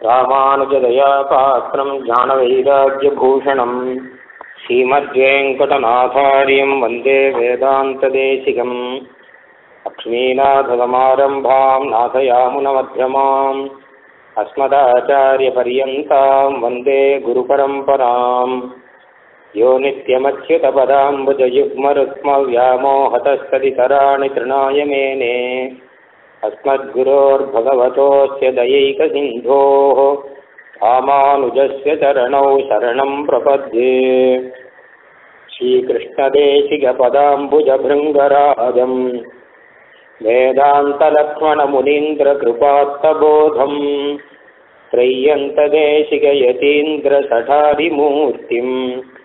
ராமானுஜதயா பாத்திரம் ஞானவைராக்யபூஷணம் ஸ்ரீமத்வேங்கடநாதாரியம் வந்தே வேதாந்ததேசிகம் லக்ஷ்மீநாதசமாரம்பாம் நாதயாமுனமத்யமாம் அஸ்மதாச்சாரியபர்யந்தாம் வந்தே குருபரம்பராம் யோ நித்யமச்யுதபதாம்புஜயுக்மருக்மவ்யாமோஹதஸ்ததிதராணி த்ருணாய மேனே अस्मद्गुरोर्भगवतोऽस्य दयैकसिन्धोः रामानुजस्य चरणौ शरणं प्रपद्ये श्रीकृष्णदेशिकपदाम्बुजभृङ्गराजम् वेदान्तलक्ष्मणमुनीन्द्रकृपात्तबोधम् त्रय्यन्तदेशिकयतीन्द्रसठारिमूर्तिम्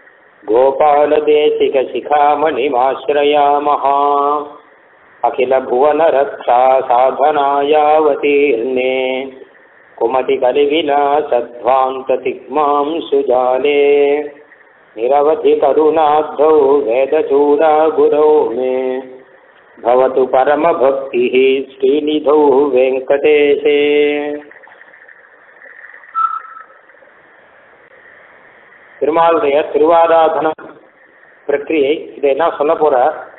गोपालदेशिकशिखामणिमाश्रयामः अखिल भुवन रक्षा साधनायावतीर्णे कुमति कलिविलासध्वान्त तिग्मां सुजाले निरवधि करुणाब्धौ वेदचूडा गुरौ मे भवतु परम भक्तिः श्रीनिधौ वेङ्कटेशे। திருமாலுடைய திருவாராதனம் பிரக்கிரியை இதையெல்லாம் சொல்ல போற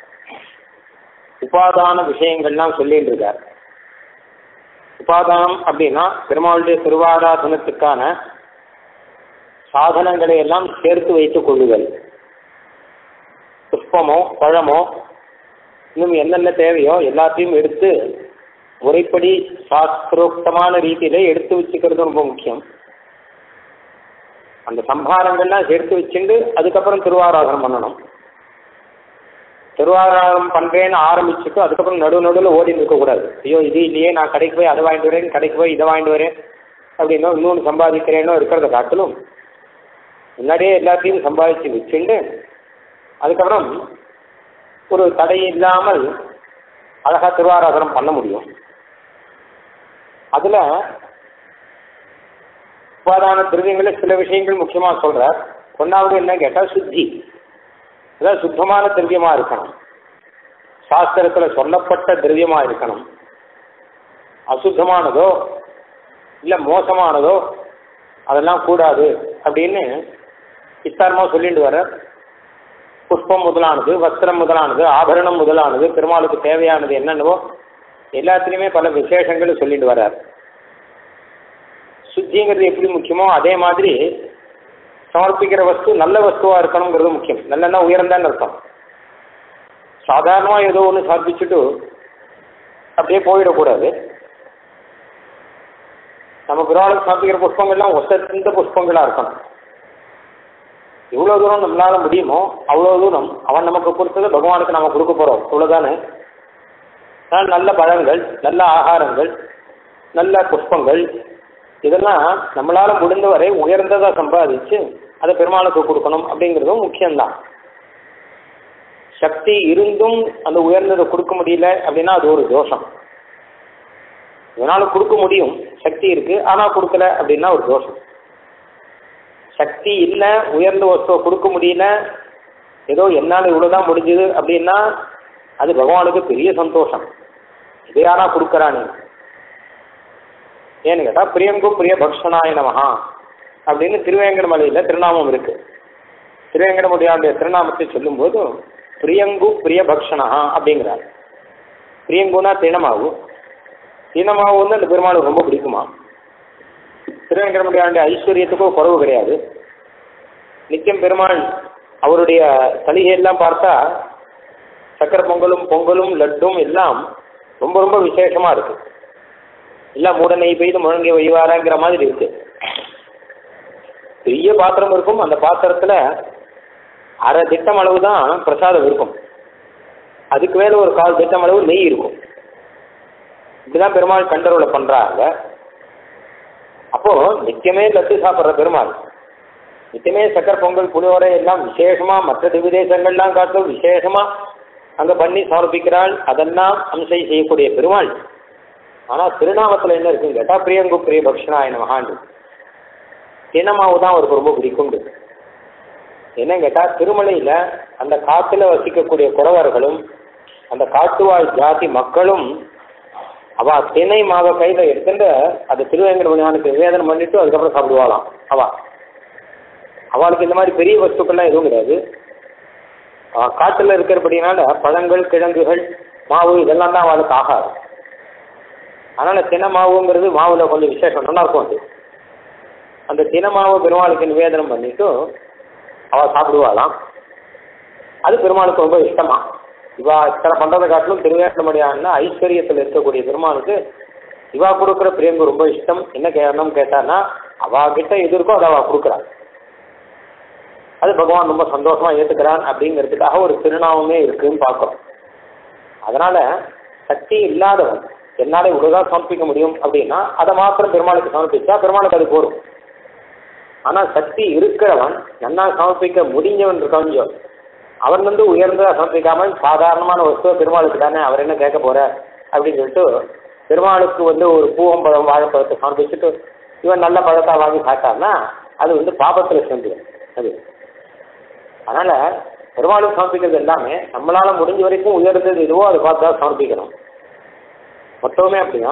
உபாதான விஷயங்கள்லாம் சொல்லிட்டு இருக்கார். உபாதானம் அப்படின்னா பெருமாளுடைய திருவாராதனத்துக்கான சாதனங்களை எல்லாம் சேர்த்து வைத்துக் கொள்ளுதல். புஷ்பமோ பழமோ இன்னும் என்னென்ன தேவையோ எல்லாத்தையும் எடுத்து முறைப்படி சாஸ்திரோக்தமான ரீதியில எடுத்து வச்சுக்கிறது ரொம்ப முக்கியம். அந்த சம்பாரங்கள்லாம் சேர்த்து வச்சுட்டு அதுக்கப்புறம் திருவாராதனம் பண்ணணும். திருவாராதனம் பண்றேன்னு ஆரம்பிச்சுட்டு அதுக்கப்புறம் நடுவில் ஓடி இருக்கக்கூடாது. ஐயோ இது இல்லையே, நான் கடைக்கு போய் அதை வாங்கிட்டு வரேன், கடைக்கு போய் இதை வாங்கிட்டு வரேன் அப்படின்னா இன்னொன்று சம்பாதிக்கிறேன்னோ இருக்கிறத காட்டிலும் முன்னாடியே எல்லாத்தையும் சம்பாதிச்சு வச்சுட்டு அதுக்கப்புறம் ஒரு தடை இல்லாமல் அழகா திருவாராதனம் பண்ண முடியும். அதுல உபாதான திரவியங்கள சில விஷயங்கள் முக்கியமா சொல்றார். ஒன்னாவது என்ன கேட்டா சுத்தி, அதாவது சுத்தமான திரவியமா இருக்கணும், சாஸ்திரத்துல சொல்லப்பட்ட திரவியமா இருக்கணும். அசுத்தமானதோ இல்ல மோசமானதோ அதெல்லாம் கூடாது அப்படின்னு விஸ்தாரமா சொல்லிட்டு வர. புஷ்பம் முதலானது, வஸ்திரம் முதலானது, ஆபரணம் முதலானது, பெருமாளுக்கு தேவையானது என்னென்னவோ எல்லாத்திலையுமே பல விசேஷங்கள் சொல்லிட்டு வர்றார். சுத்திங்கிறது எப்படி முக்கியமோ அதே மாதிரி சமர்ப்பிக்கிற வஸ்து நல்ல வஸ்துவா இருக்கணுங்கிறது முக்கியம். நல்லன்னா உயர்ந்தான்னு அர்த்தம். சாதாரணமா ஏதோ ஒன்று சமர்ப்பிச்சுட்டு அப்படியே போயிடக்கூடாது. நம்ம பெருமாளுக்கு சமர்ப்பிக்கிற புஷ்பங்கள்லாம் ஒசந்த புஷ்பங்களா இருக்கணும். எவ்வளவு தூரம் நம்மளால முடியுமோ அவ்வளவு தூரம் அவன் நமக்கு கொடுத்தது பகவானுக்கு நம்ம கொடுக்க போறோம், இவ்வளவுதானே. நல்ல பழங்கள், நல்ல ஆகாரங்கள், நல்ல புஷ்பங்கள் இதெல்லாம் நம்மளால முடிந்தவரை உயர்ந்ததா சம்பாதிச்சு அதை பெருமாளுக்கு கொடுக்கணும் அப்படிங்கிறதும் முக்கியம்தான். சக்தி இருந்தும் அந்த உயர்ந்ததை கொடுக்க முடியல அப்படின்னா அது ஒரு தோஷம். இதனால கொடுக்க முடியும், சக்தி இருக்கு ஆனா கொடுக்கல அப்படின்னா ஒரு தோஷம். சக்தி இல்லை, உயர்ந்த வஸ்துவை கொடுக்க முடியல, ஏதோ என்னால் இவ்வளவுதான் முடிஞ்சது அப்படின்னா அது பகவானுக்கு பெரிய சந்தோஷம். இது யாரா கொடுக்கறானு ஏன்னு கேட்டா பிரியங்கும் பிரிய பக்ஷனாய நமஹா அப்படின்னு திருவேங்கடமலையில திருநாமம் இருக்கு. திருவேங்கடமுடியாருடைய திருநாமத்தை சொல்லும் போது பிரியங்கு பிரிய பக்ஷனஹா அப்படிங்கிறார். பிரியங்குனா தினமாவு, தினமாவு வந்து அந்த பெருமாளுக்கு ரொம்ப பிடிக்குமா. திருவேங்கடமுடியாருடைய ஐஸ்வர்யத்துக்கும் குறவு கிடையாது. நித்தியம் பெருமாள் அவருடைய சலுகையெல்லாம் பார்த்தா சக்கரை பொங்கலும் பொங்கலும் லட்டும் எல்லாம் ரொம்ப ரொம்ப விசேஷமா இருக்கு. எல்லாம் மூடனை பெய்து முழங்கி வைவாராங்கிற மாதிரி இருக்கு. பெரிய பாத்திரம் இருக்கும், அந்த பாத்திரத்துல அரை திட்டம் அளவு தான் பிரசாதம் இருக்கும், அதுக்கு மேல ஒரு 1/4 திட்டம் அளவு நெய் இருக்கும். இப்படிதான் பெருமாள் கண்டரோல பண்றாங்க. அப்போ நித்தியமே லட்டு சாப்பிட்ற பெருமாள், நித்தியமே சக்கரை பொங்கல் புளியோரை எல்லாம் விசேஷமா மற்ற திவ்யதேசங்கள்லாம் காட்டும் விசேஷமா அங்க பண்ணி சமர்ப்பிக்கிறாள். அதெல்லாம் அம்சை செய்யக்கூடிய பெருமாள். ஆனா திருநாமத்துல என்ன இருக்குன்னு கேட்டா பிரியங்கு பிரிய பக்ஷனாய நமஹான்னு தினமாவு தான் அவருக்கு ரொம்ப பிடிக்கும். என்ன கேட்டா திருமலையில அந்த காட்டுல வசிக்கக்கூடிய குறவர்களும் அந்த காட்டுவாழ் ஜாதி மக்களும் அவள் தினை மாவை கையில் எடுத்துட்டு அதை திருவேங்கடமணியானுக்கு நிவேதனம் பண்ணிட்டு அதுக்கப்புறம் சாப்பிடுவாளாம். அவளுக்கு இந்த மாதிரி பெரிய வஸ்துக்கள்லாம் எதுவும் கிடையாது. காட்டில் இருக்கிறபடினால பழங்கள், கிழங்குகள், மாவு இதெல்லாம் தான் அவளுக்கு ஆகாது. அதனால் தினை மாவுங்கிறது மாவில் கொஞ்சம் விசேஷம், நல்லா இருக்கும். அது அந்த தினை மாவு பெருமாளுக்கு நிவேதனம் பண்ணிட்டு அவள் சாப்பிடுவாளாம். அது பெருமாளுக்கு ரொம்ப இஷ்டமா. இவா இத்தனை பண்ணுறதை காட்டிலும் திருவேங்கடமணியான்னா ஐஸ்வர்யத்தில் இருக்கக்கூடிய பெருமாளுக்கு இவா கொடுக்குற பிரியங்கு ரொம்ப இஷ்டம். என்ன கேட்கணும் கேட்டான்னா அவகிட்ட எது இருக்கோ அதை அவள் கொடுக்குறாள். அது பகவான் ரொம்ப சந்தோஷமா ஏற்றுக்கிறான் அப்படிங்கிறதுக்காக ஒரு திருநாமமே இருக்குன்னு பார்க்குறோம். அதனால சக்தி இல்லாதவன் என்னால் இவ்வளோதான் சமர்ப்பிக்க முடியும் அப்படின்னா அதை மாத்திரம் பெருமாளுக்கு சமர்ப்பிச்சா பெருமாளுக்கு அது போகும். ஆனால் சக்தி இருக்கிறவன் நன்னா சமர்ப்பிக்க முடிஞ்சவன் இருக்கான், அவன் உயர்ந்ததாக சமர்ப்பிக்காமல் சாதாரணமான வஸ்துவ பெருமாளுக்கு தானே அவர் என்ன கேட்க போற அப்படின்னு சொல்லிட்டு பெருமாளுக்கு ஒரு பூவம்பழம் வாழைப்பழத்தை சமர்ப்பிச்சுட்டு இவன் நல்ல பழத்தை வாங்கி சாப்பிட்டான்னா அது பாபத்தில் சேர்ந்துடும். அது அதனால பெருமாளுக்கு சமர்ப்பிக்கிறது எல்லாமே நம்மளால முடிஞ்ச வரைக்கும் உயர்ந்தது எதுவோ அதை பார்த்து தான் சமர்ப்பிக்கணும். மொத்தமே அப்படின்னா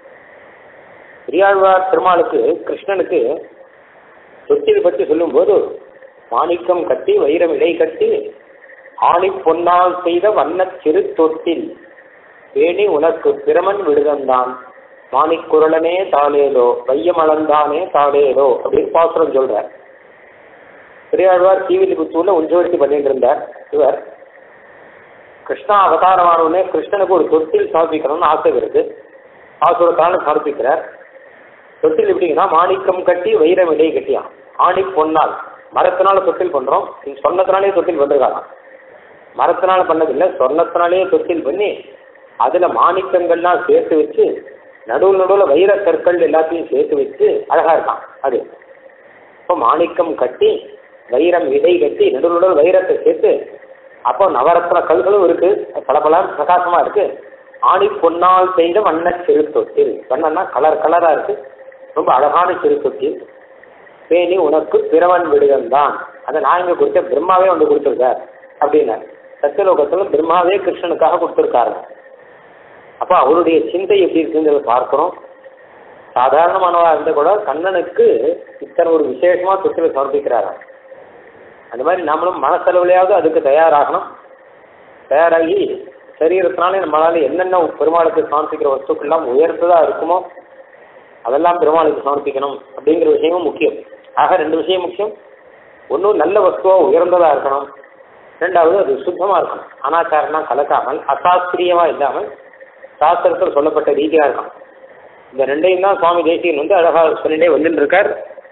பெரியாழ்வார் பெருமாளுக்கு கிருஷ்ணனுக்கு தொட்டில் பற்றி சொல்லும்போது மாணிக்கம் கட்டி வைரம் இடை கட்டி ஆணி பொன்னால் செய்த வண்ணச் சிறு தொட்டில் பேணி உனக்கு பிரமன் விடுதந்தான் மாணிக்குரலனே தாளேலோ வையமளந்தானே தாளேலோ அப்படின்னு பாசுரம் சொல்றார். பெரியாழ்வார் தீவிலிபுத்தூர்ல உஞ்சவர்த்தி பண்ணிட்டு இருந்தார். இவர் கிருஷ்ணா அவதாரமானவுடனே கிருஷ்ணனுக்கு ஒரு தொட்டில் சமர்ப்பிக்கணும்னு ஆசை இருக்கு. ஆசுரத்தான சமர்ப்பிக்கிறார். தொட்டில் எப்படிங்கன்னா மாணிக்கம் கட்டி வைரம் இடை கட்டியான் ஆணி பொன்னால் மரத்தினால தொட்டில் பண்றோம். சொன்னத்தினாலே தொட்டில் பண்ணிருக்காங்க. மரத்தினால பண்ணதில்லை, சொன்னத்தினாலே தொட்டில் பண்ணி அதுல மாணிக்கங்கள்லாம் சேர்த்து வச்சு நடுவில் வைர கற்கள் எல்லாத்தையும் சேர்த்து வச்சு அழகா இருக்கான். அது இப்போ மாணிக்கம் கட்டி வைரம் இடை கட்டி நடுவில் வைரத்தை சேர்த்து அப்போ நவரத்ன கல்களும் இருக்கு, பல பிரகாசமா இருக்கு. ஆணி பொன்னால் செய்த வண்ண சிறு தொட்டில், வண்ணன்னா கலர் கலரா இருக்கு, ரொம்ப அழகான சிறு தொட்டில். பேணி உனக்கு பிறவன் விடுதல் தான், அதை நான் இங்க கொடுத்த பிரம்மாவே கொடுத்துருக்கார் அப்படின்னா சத்தியலோகத்துல பிரம்மாவே கிருஷ்ணனுக்காக கொடுத்துருக்காரு. அப்போ அவருடைய சிந்தை எப்படி இருக்குங்கிறத பார்க்கிறோம். சாதாரணமானவா இருந்த கூட கண்ணனுக்கு இத்தனை ஒரு விசேஷமா தொட்டில சமர்ப்பிக்கிறாரா. அந்த மாதிரி நம்மளும் மனசளவுலையாவது அதுக்கு தயாராகணும். தயாராகி சரீரத்தினாலே நம்மளால என்னென்ன பெருமாளுக்கு சமர்ப்பிக்கிற வஸ்துக்கெல்லாம் உயர்ந்ததா இருக்குமோ அதெல்லாம் பெருமாளுக்கு சமர்ப்பிக்கணும் அப்படிங்கிற விஷயமும் முக்கியம். ஆக ரெண்டு விஷயம் முக்கியம். ஒன்றும் நல்ல வஸ்துவா உயர்ந்ததா இருக்கணும், ரெண்டாவது அது சுத்தமா இருக்கணும், அனாச்சாரம்னா கலக்காமல் அசாஸ்திரியமா இல்லாமல் சாஸ்திரத்தில் சொல்லப்பட்ட ரீதியா இருக்கும். இந்த ரெண்டையும் தான் சுவாமி தேசிகன் அழகா சொல்லிட்டே வந்துட்டு இருக்கார்.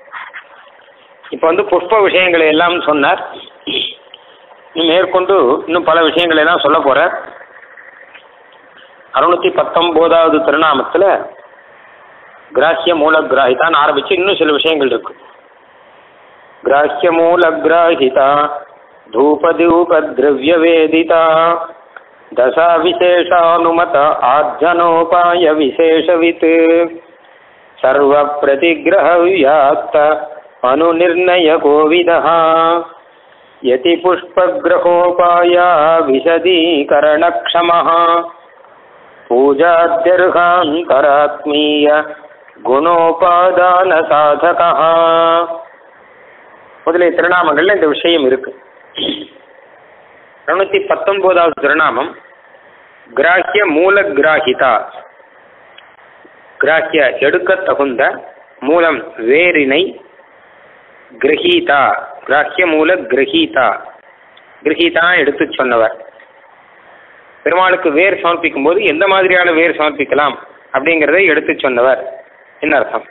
இப்போ புஷ்ப விஷயங்களை எல்லாம் சொன்னார். மேற்கொண்டு இன்னும் பல விஷயங்களை எல்லாம் சொல்ல போறார். 619வது திருநாமத்தில் கிராஹ்ய மூல கிராஹிதான் ஆரம்பிச்சு இன்னும் சில விஷயங்கள் இருக்கு. கிராஹ்ய மூல கிராஹிதா தூபதூப திரவிய வேதிதா தசா விசேஷானுமத ஆர்ஜனோபாய விசேஷவித் சர்வ பிரதிகிரஹ வியாப்த அனுநிர்ணய கோவிதஹ யதி புஷ்பகிரஹோபாய விசதீகரணக்ஷமஹ பூஜாத்யர்ஹாந்தராத்மீய குணோபாதான சாதகஹ. முதலிய திருநாமங்கள்ல இந்த விஷயம் இருக்கு. 219வது திருநாமம் கிராஹ்ய மூல கிராஹிதா. கிராஹ்ய எடுக்க தகுந்த, மூலம் வேரினை, கிரஹீதா கிராஹ்ய மூல கிரஹீதா, கிரஹீதா எடுத்து சொன்னவர். பெருமாளுக்கு வேர் சமர்ப்பிக்கும் போது எந்த மாதிரியான வேர் சமர்ப்பிக்கலாம் அப்படிங்கிறதை எடுத்து சொன்னவர். என்ன அர்த்தம்?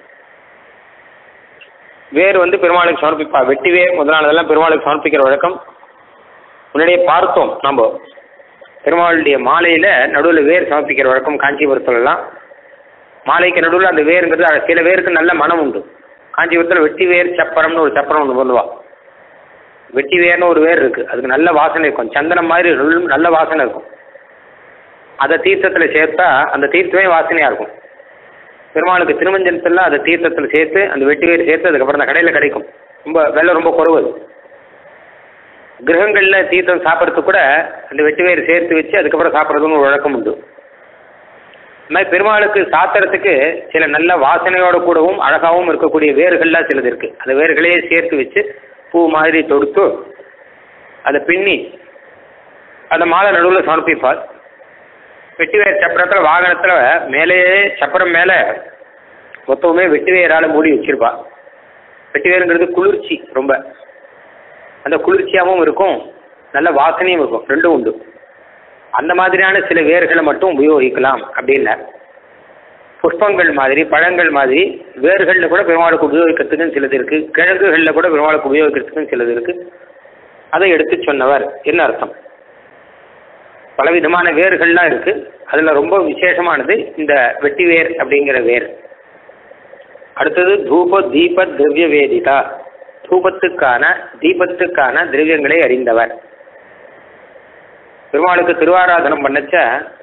வேர் பெருமாளுக்கு சமர்ப்பிப்பா. வெட்டி வேர் முதலானதெல்லாம் பெருமாளுக்கு சமர்ப்பிக்கிற வழக்கம் முன்னாடியே பார்த்தோம். நம்ம பெருமாளுடைய மாலையில நடுவில் வேர் சமர்ப்பிக்கிற வழக்கம் காஞ்சிபுரத்துலலாம். மாலைக்கு நடுவில் அந்த வேருங்கிறது சில வேருக்கு நல்ல மனம் உண்டு. காஞ்சிபுரத்தில் வெட்டி வேர் சப்பரம்னு ஒரு சப்பரம் ஒன்று பண்ணுவா. வெட்டி வேர்னு ஒரு வேர் இருக்கு, அதுக்கு நல்ல வாசனை இருக்கும், சந்தனம் மாதிரி நல்ல வாசனை இருக்கும். அதை தீர்த்தத்தில் சேர்த்தா அந்த தீர்த்தமே வாசனையா இருக்கும். பெருமாளுக்கு திருமஞ்சனத்தில் அதை தீர்த்தத்தில் சேர்த்து அந்த வெட்டி வேர் சேர்த்து அதுக்கப்புறம் அந்த கடையில் கிடைக்கும். ரொம்ப விலை ரொம்ப குறைவு. கிரகங்களில் தீர்த்தம் சாப்பிட்றதுக்கு கூட அந்த வெட்டி வேர் சேர்த்து வச்சு அதுக்கப்புறம் சாப்பிட்றதுன்னு ஒரு வழக்கம் உண்டு. இந்த மாதிரி பெருமாளுக்கு சாத்திரத்துக்கு சில நல்ல வாசனையோட கூடவும் அழகாகவும் இருக்கக்கூடிய வேர்கள்லாம் சிலது இருக்குது. அந்த வேர்களையே சேர்த்து வச்சு பூ மாதிரி தொடுத்து அதை பின்னி அந்த மாலை நடுவில் சமர்ப்பிப்பார். வெட்டிவேர் சப்பரத்தில் வாகனத்தில் மேலேயே சப்பரம் மேலே மொத்தமே வெட்டிவேரால் மூடி வச்சிருப்பா. வெட்டிவேருங்கிறது குளிர்ச்சி, ரொம்ப அந்த குளிர்ச்சியாகவும் இருக்கும், நல்ல வாசனையும் இருக்கும், ரெண்டும் உண்டு. அந்த மாதிரியான சில வேர்களை மட்டும் உபயோகிக்கலாம் அப்படின்னா, புஷ்பங்கள் மாதிரி பழங்கள் மாதிரி வேர்களில் கூட பெருமாளுக்கு உபயோகிக்கிறதுக்குன்னு சிலது இருக்குது, கிழங்குகளில் கூட பெருமாளுக்கு உபயோகிக்கிறதுக்குன்னு சிலது இருக்குது. அதை எடுத்து சொன்னவர் என்ன அர்த்தம்? பலவிதமான வேர்கள்லாம் இருக்குது. அதில் ரொம்ப விசேஷமானது இந்த வெட்டிவேர் அப்படிங்கிற வேர். அடுத்தது தூப தீப திரவிய வேதிதா, தூபத்துக்கான தீபத்துக்கான திரவியங்களை அறிந்தவர். பெருமாளுக்கு திருவாராதனம் பண்ணச்ச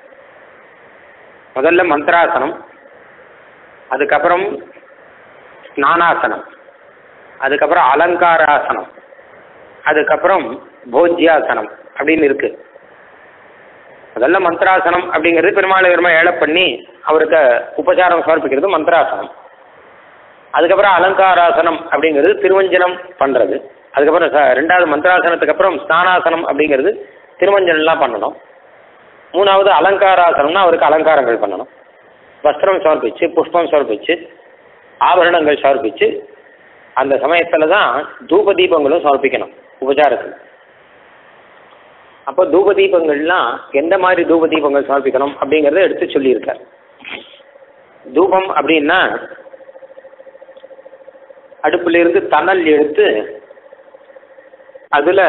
முதல்ல மந்திராசனம், அதுக்கப்புறம் ஸ்நானாசனம், அதுக்கப்புறம் அலங்காராசனம், அதுக்கப்புறம் போஜ்யாசனம் அப்படின்னு இருக்கு. முதல்ல மந்திராசனம் அப்படிங்கிறது பெருமாளை வெறுமை ஏழை பண்ணி அவருக்கு உபசாரம் சமர்ப்பிக்கிறது மந்திராசனம். அதுக்கப்புறம் அலங்காராசனம் அப்படிங்கிறது திருவஞ்சனம் பண்ணுறது. அதுக்கப்புறம் ரெண்டாவது மந்திராசனத்துக்கு அப்புறம் ஸ்நானாசனம் அப்படிங்கிறது திருமஞ்சனம்லாம் பண்ணணும். மூணாவது அலங்காராசனம்னா அவருக்கு அலங்காரங்கள் பண்ணணும். வஸ்திரம் சமர்ப்பிச்சு, புஷ்பம் சமர்ப்பிச்சு, ஆபரணங்கள் சமர்ப்பிச்சு, அந்த சமயத்தில் தான் தூப தீபங்களும் சமர்ப்பிக்கணும் உபச்சாரத்துக்கு. அப்போ தூப தீபங்கள்லாம் எந்த மாதிரி தூப தீபங்கள் சமர்ப்பிக்கணும் அப்படிங்கிறத எடுத்து சொல்லியிருக்கார். தூபம் அப்படின்னா அடுப்பிலிருந்து தணல் எடுத்து அதில்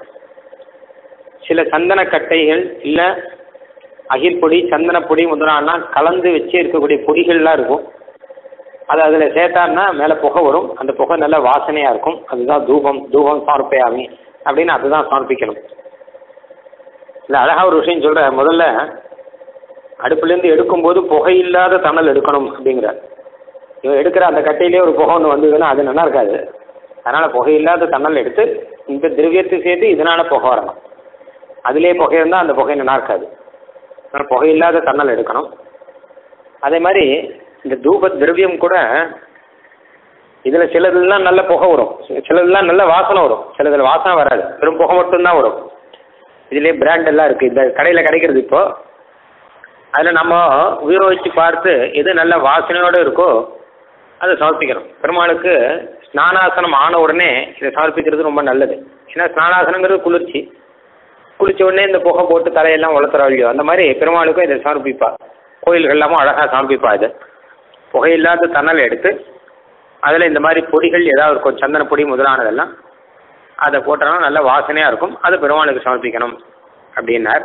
சில சந்தனக்கட்டைகள் இல்லை அகில் பொடி, சந்தனப்பொடி முதலானா கலந்து வச்சு இருக்கக்கூடிய பொடிகள்லாம் இருக்கும். அது அதில் சேர்த்தான்னா மேலே புகை வரும். அந்த புகை நல்ல வாசனையாக இருக்கும். அதுதான் தூபம். தூபம் சமர்ப்பயாமி அப்படின்னு அதுதான் சமர்ப்பிக்கணும். இல்லை அழகாக ஒரு விஷயம் சொல்கிறேன். முதல்ல அடுப்புலேருந்து எடுக்கும்போது புகையில்லாத தணல் எடுக்கணும் அப்படிங்கிறார். இவன் எடுக்கிற அந்த கட்டையிலே ஒரு புகை ஒன்று வந்ததுன்னா அது நல்லா இருக்காது. அதனால் புகையில்லாத தணல் எடுத்து இந்த திரவியத்தை சேர்த்து இதனால் புகை வரணும். அதிலே புகை இருந்தால் அந்த புகை நல்லா இருக்காது. அதனால் புகையில்லாத தணல் எடுக்கணும். அதே மாதிரி இந்த தூப திரவியம் கூட இதில் சிலதுலாம் நல்ல புகை வரும், சிலதுலாம் நல்ல வாசனை வரும், சிலதில் வாசனை வராது, வெறும் புகை மட்டும்தான் வரும். இதிலே பிராண்ட் எல்லாம் இருக்குது, இந்த கடையில் கிடைக்கிறது. இப்போது அதில் நம்ம உபயோகித்து பார்த்து எது நல்ல வாசனையோடு இருக்கோ அதை சமர்ப்பிக்கணும். பெருமாளுக்கு ஸ்நானாசனம் ஆன உடனே இதை சமர்ப்பிக்கிறது ரொம்ப நல்லது. ஏன்னா ஸ்நானாசனங்கிறது குளிர்ச்சி, குளிச்ச உடனே இந்த புகை போட்டு தலையெல்லாம் வளர்த்துறா இல்லையோ, அந்த மாதிரி பெருமாளுக்கும் இதை சமர்ப்பிப்பா. கோயில்கள் எல்லாமும் அழகாக சமர்ப்பிப்பா. இது புகையில்லாத தணல் எடுத்து அதில் இந்த மாதிரி பொடிகள் ஏதாவது இருக்கும், சந்தன பொடி முதலானதெல்லாம் அதை போட்டோம்னா நல்ல வாசனையாக இருக்கும். அது பெருமாளுக்கு சமர்ப்பிக்கணும் அப்படின்னார்.